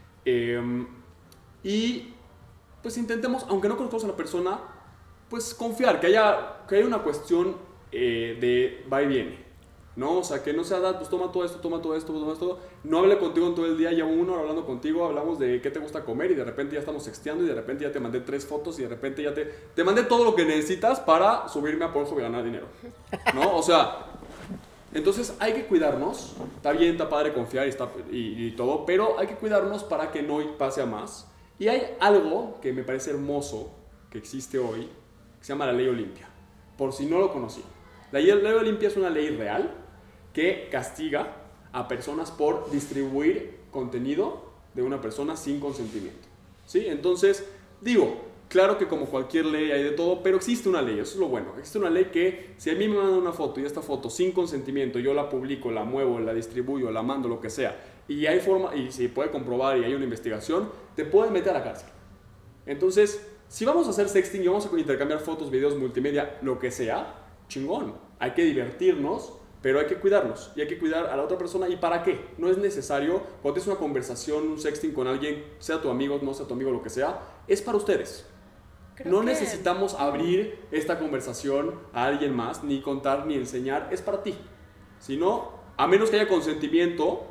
Speaker 1: Y pues intentemos, aunque no conozcamos a la persona, pues confiar, que haya una cuestión de va y viene. ¿No? O sea, que no sea, pues toma todo esto, toma todo esto, toma esto. No hable contigo en todo el día, llevo 1 hora hablando contigo, hablamos de qué te gusta comer y de repente ya estamos sexteando y de repente ya te mandé 3 fotos y de repente ya te mandé todo lo que necesitas para subirme a Pornhub y ganar dinero. ¿No? O sea, entonces hay que cuidarnos. Está bien, está padre confiar y todo, pero hay que cuidarnos para que no pase a más. Y hay algo que me parece hermoso que existe hoy, que se llama la Ley Olimpia. Por si no lo conocí. La Ley Olimpia es una ley real que castiga a personas por distribuir contenido de una persona sin consentimiento. ¿Sí? Entonces, digo, claro que como cualquier ley hay de todo, pero existe una ley, eso es lo bueno. Existe una ley que si a mí me mandan una foto y esta foto sin consentimiento, yo la publico, la muevo, la distribuyo, la mando, lo que sea, y hay forma, y se puede comprobar y hay una investigación, te pueden meter a la cárcel. Entonces, si vamos a hacer sexting y vamos a intercambiar fotos, videos, multimedia, lo que sea, chingón. Hay que divertirnos, pero hay que cuidarnos y hay que cuidar a la otra persona. ¿Y para qué? No es necesario, cuando tienes una conversación, un sexting con alguien, sea tu amigo, no sea tu amigo, lo que sea, es para ustedes. No necesitamos abrir esta conversación a alguien más, ni contar, ni enseñar, es para ti. Si no, a menos que haya consentimiento,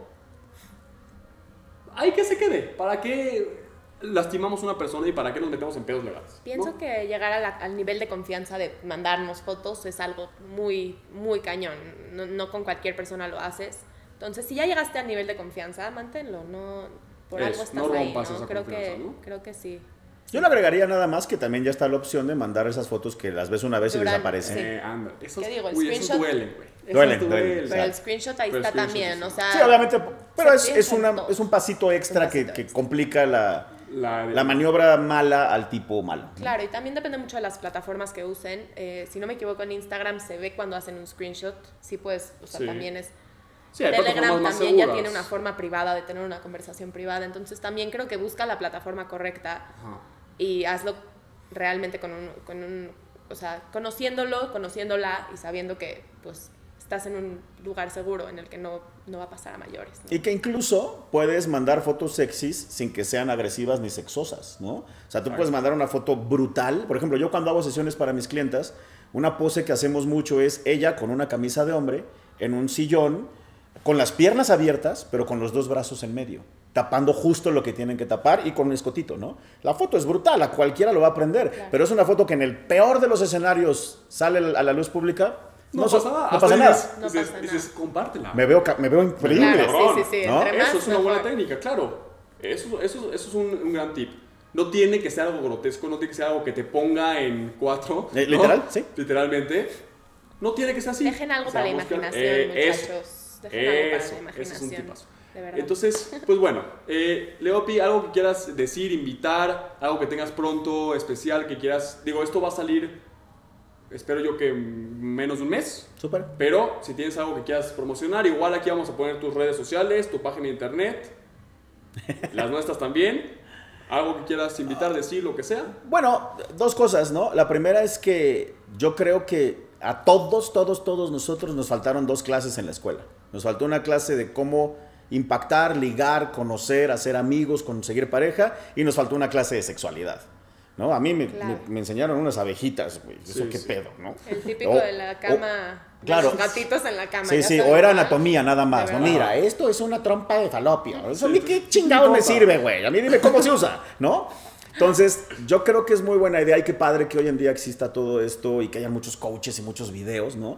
Speaker 1: hay que se quede. ¿Para qué lastimamos a una persona y para qué nos metemos en pedos legales?
Speaker 2: Pienso
Speaker 1: ¿no?
Speaker 2: que llegar al nivel de confianza de mandarnos fotos es algo muy, muy cañón. No con cualquier persona lo haces. Entonces, si ya llegaste al nivel de confianza, manténlo. No, por algo estás
Speaker 1: no
Speaker 2: ahí,
Speaker 1: rompas
Speaker 2: ¿no?
Speaker 1: esa
Speaker 2: Creo
Speaker 1: confianza,
Speaker 2: que,
Speaker 1: ¿no?
Speaker 2: creo que sí.
Speaker 3: Yo le agregaría nada más que también ya está la opción de mandar esas fotos que las ves una vez y
Speaker 2: Duran,
Speaker 3: desaparecen.
Speaker 2: sí.
Speaker 1: Anda. Esos,
Speaker 2: ¿Qué digo? El
Speaker 1: esos
Speaker 2: screenshot-
Speaker 1: duelen, güey. Esos
Speaker 3: Duelen.
Speaker 2: Pero el screenshot ahí
Speaker 1: Pero
Speaker 2: está
Speaker 1: screenshot
Speaker 2: también,
Speaker 1: sí.
Speaker 2: o sea...
Speaker 3: Sí, obviamente, pero
Speaker 2: se piensan todo.
Speaker 3: es un pasito extra
Speaker 2: Un pasito
Speaker 3: que
Speaker 2: extra.
Speaker 3: complica la
Speaker 1: La
Speaker 3: maniobra mala al tipo malo.
Speaker 2: Claro, y también depende mucho de las plataformas que usen. Si no me equivoco, en Instagram se ve cuando hacen un screenshot. Sí, pues, o sea,
Speaker 1: Sí.
Speaker 2: también es...
Speaker 1: Sí, hay
Speaker 2: Telegram
Speaker 1: plataformas más
Speaker 2: también ya
Speaker 1: seguras.
Speaker 2: tiene una forma privada de tener una conversación privada. Entonces también creo que busca la plataforma correcta
Speaker 1: Ajá.
Speaker 2: y hazlo realmente o sea, conociéndola y sabiendo que, pues, estás en un lugar seguro en el que no va a pasar a mayores, ¿no?
Speaker 3: Y que incluso puedes mandar fotos sexys sin que sean agresivas ni sexosas, ¿no? O sea, tú puedes mandar una foto brutal. Por ejemplo, yo cuando hago sesiones para mis clientas, una pose que hacemos mucho es ella con una camisa de hombre en un sillón, con las piernas abiertas, pero con los 2 brazos en medio, tapando justo lo que tienen que tapar y con un escotito, ¿no? La foto es brutal, a cualquiera lo va a aprender,
Speaker 2: Claro.
Speaker 3: pero es una foto que en el peor de los escenarios sale a la luz pública.
Speaker 1: No pasa nada.
Speaker 3: No
Speaker 1: Hasta
Speaker 3: pasa
Speaker 1: dices-
Speaker 3: nada.
Speaker 2: No
Speaker 1: dices,
Speaker 2: pasa
Speaker 1: dices,
Speaker 2: nada.
Speaker 1: compártela.
Speaker 3: Me veo increíble.
Speaker 2: Claro, sí,
Speaker 3: ¿no?
Speaker 2: entre más,
Speaker 1: Eso es una buena
Speaker 2: mejor.
Speaker 1: técnica, claro. Eso es un gran tip. No tiene que ser algo grotesco, no tiene que ser algo que te ponga en 4.
Speaker 3: ¿Literal?
Speaker 1: ¿no?
Speaker 3: Sí.
Speaker 1: Literalmente. No tiene que ser así.
Speaker 2: Dejen algo para la
Speaker 1: Seamos claros.
Speaker 2: imaginación, muchachos. Dejen algo para la
Speaker 1: Ese es un
Speaker 2: imaginación.
Speaker 1: tipazo.
Speaker 2: De verdad.
Speaker 1: Entonces, pues bueno, Leopi, algo que quieras decir, invitar, algo que tengas pronto, especial, que quieras. Digo, esto va a salir, espero yo que menos de un mes.
Speaker 3: Súper.
Speaker 1: Pero si tienes algo que quieras promocionar, igual aquí vamos a poner tus redes sociales, tu página de internet, las nuestras también. Algo que quieras invitar, decir, lo que sea.
Speaker 3: Bueno, 2 cosas, ¿no? La primera es que yo creo que a todos nosotros nos faltaron 2 clases en la escuela. Nos faltó una clase de cómo impactar, ligar, conocer, hacer amigos, conseguir pareja, y nos faltó una clase de sexualidad, ¿no? A mí
Speaker 2: Claro.
Speaker 3: me enseñaron unas abejitas, güey. Eso
Speaker 1: Sí,
Speaker 3: qué
Speaker 1: sí.
Speaker 3: pedo, ¿no?
Speaker 2: El típico
Speaker 3: O-
Speaker 2: de la cama, de
Speaker 3: claro.
Speaker 2: los gatitos en la cama.
Speaker 3: Sí,
Speaker 2: ya
Speaker 3: sí,
Speaker 2: sabes,
Speaker 3: o era
Speaker 2: ¿no?
Speaker 3: anatomía nada más,
Speaker 2: De
Speaker 3: ¿no?
Speaker 2: verdad.
Speaker 3: Mira, esto es una trompa de falopio. Eso a mí
Speaker 1: Sí,
Speaker 3: qué
Speaker 1: sí.
Speaker 3: chingados me
Speaker 1: Importa.
Speaker 3: sirve, güey. A mí dime cómo se usa, ¿no? Entonces, yo creo que es muy buena idea y qué padre que hoy en día exista todo esto y que haya muchos coaches y muchos videos, ¿no?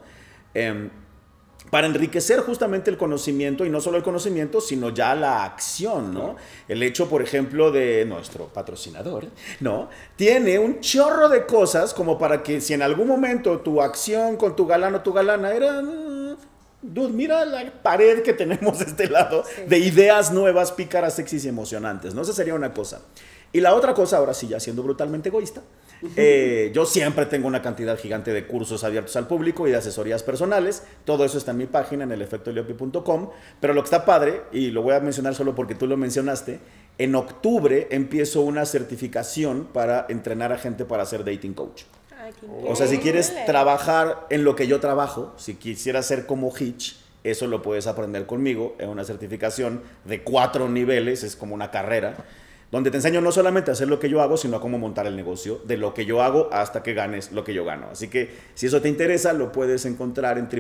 Speaker 3: Para enriquecer justamente el conocimiento, y no solo el conocimiento, sino ya la acción, ¿no? El hecho, por ejemplo, de nuestro patrocinador, ¿no? Tiene un chorro de cosas como para que si en algún momento tu acción con tu galán o tu galana era... Dude, mira la pared que tenemos de este lado
Speaker 2: Sí.
Speaker 3: de ideas nuevas, pícaras, sexys y emocionantes, ¿no? Esa sería una cosa. Y la otra cosa, ahora sí, ya siendo brutalmente egoísta, yo siempre tengo una cantidad gigante de cursos abiertos al público y de asesorías personales. Todo eso está en mi página, en elefectoleopi.com. Pero lo que está padre, y lo voy a mencionar solo porque tú lo mencionaste, en octubre empiezo una certificación para entrenar a gente para ser dating coach.
Speaker 2: Ay, qué
Speaker 3: O sea, si quieres
Speaker 2: increíble.
Speaker 3: trabajar en lo que yo trabajo, si quisieras ser como Hitch, eso lo puedes aprender conmigo en una certificación de 4 niveles, es como una carrera, donde te enseño no solamente a hacer lo que yo hago, sino a cómo montar el negocio, de lo que yo hago hasta que ganes lo que yo gano. Así que si eso te interesa, lo puedes encontrar en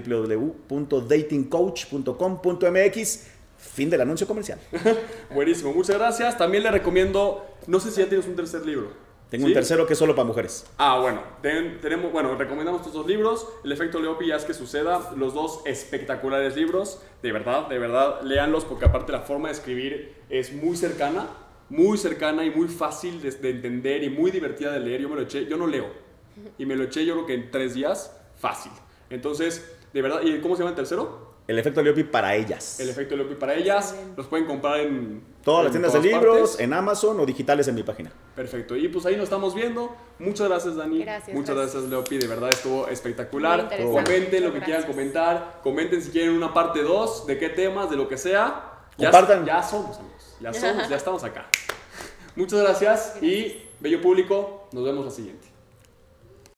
Speaker 3: www.datingcoach.com.mx. Fin del anuncio comercial.
Speaker 1: Buenísimo, muchas gracias. También le recomiendo, no sé si ya tienes un tercer libro.
Speaker 3: Tengo
Speaker 1: ¿Sí?
Speaker 3: un tercero que es solo para mujeres.
Speaker 1: Bueno, recomendamos estos 2 libros, El efecto Leopi y Haz que suceda, los 2 espectaculares libros, de verdad, léanlos porque aparte la forma de escribir es muy cercana y muy fácil de entender y muy divertida de leer. Yo no leo, y me lo eché yo creo que en 3 días, fácil. Entonces, de verdad, ¿y cómo se llama el tercero?
Speaker 3: El efecto Leopi para ellas.
Speaker 1: El efecto Leopi para ellas, los pueden comprar en
Speaker 3: Todas las tiendas de libros,
Speaker 1: partes.
Speaker 3: en Amazon o digitales en mi página.
Speaker 1: Perfecto, y pues ahí nos estamos viendo. Muchas gracias, Dani.
Speaker 2: Gracias,
Speaker 1: Muchas
Speaker 2: gracias.
Speaker 1: gracias, Leopi. De verdad estuvo espectacular.
Speaker 2: Muy interesante.
Speaker 1: Comenten lo que
Speaker 2: Muchas
Speaker 1: quieran
Speaker 2: gracias.
Speaker 1: comentar. Comenten si quieren una parte 2, de qué temas, de lo que sea.
Speaker 3: Compartan.
Speaker 1: Ya somos, amigos. Ya estamos acá. Muchas gracias y bello público. Nos vemos la siguiente.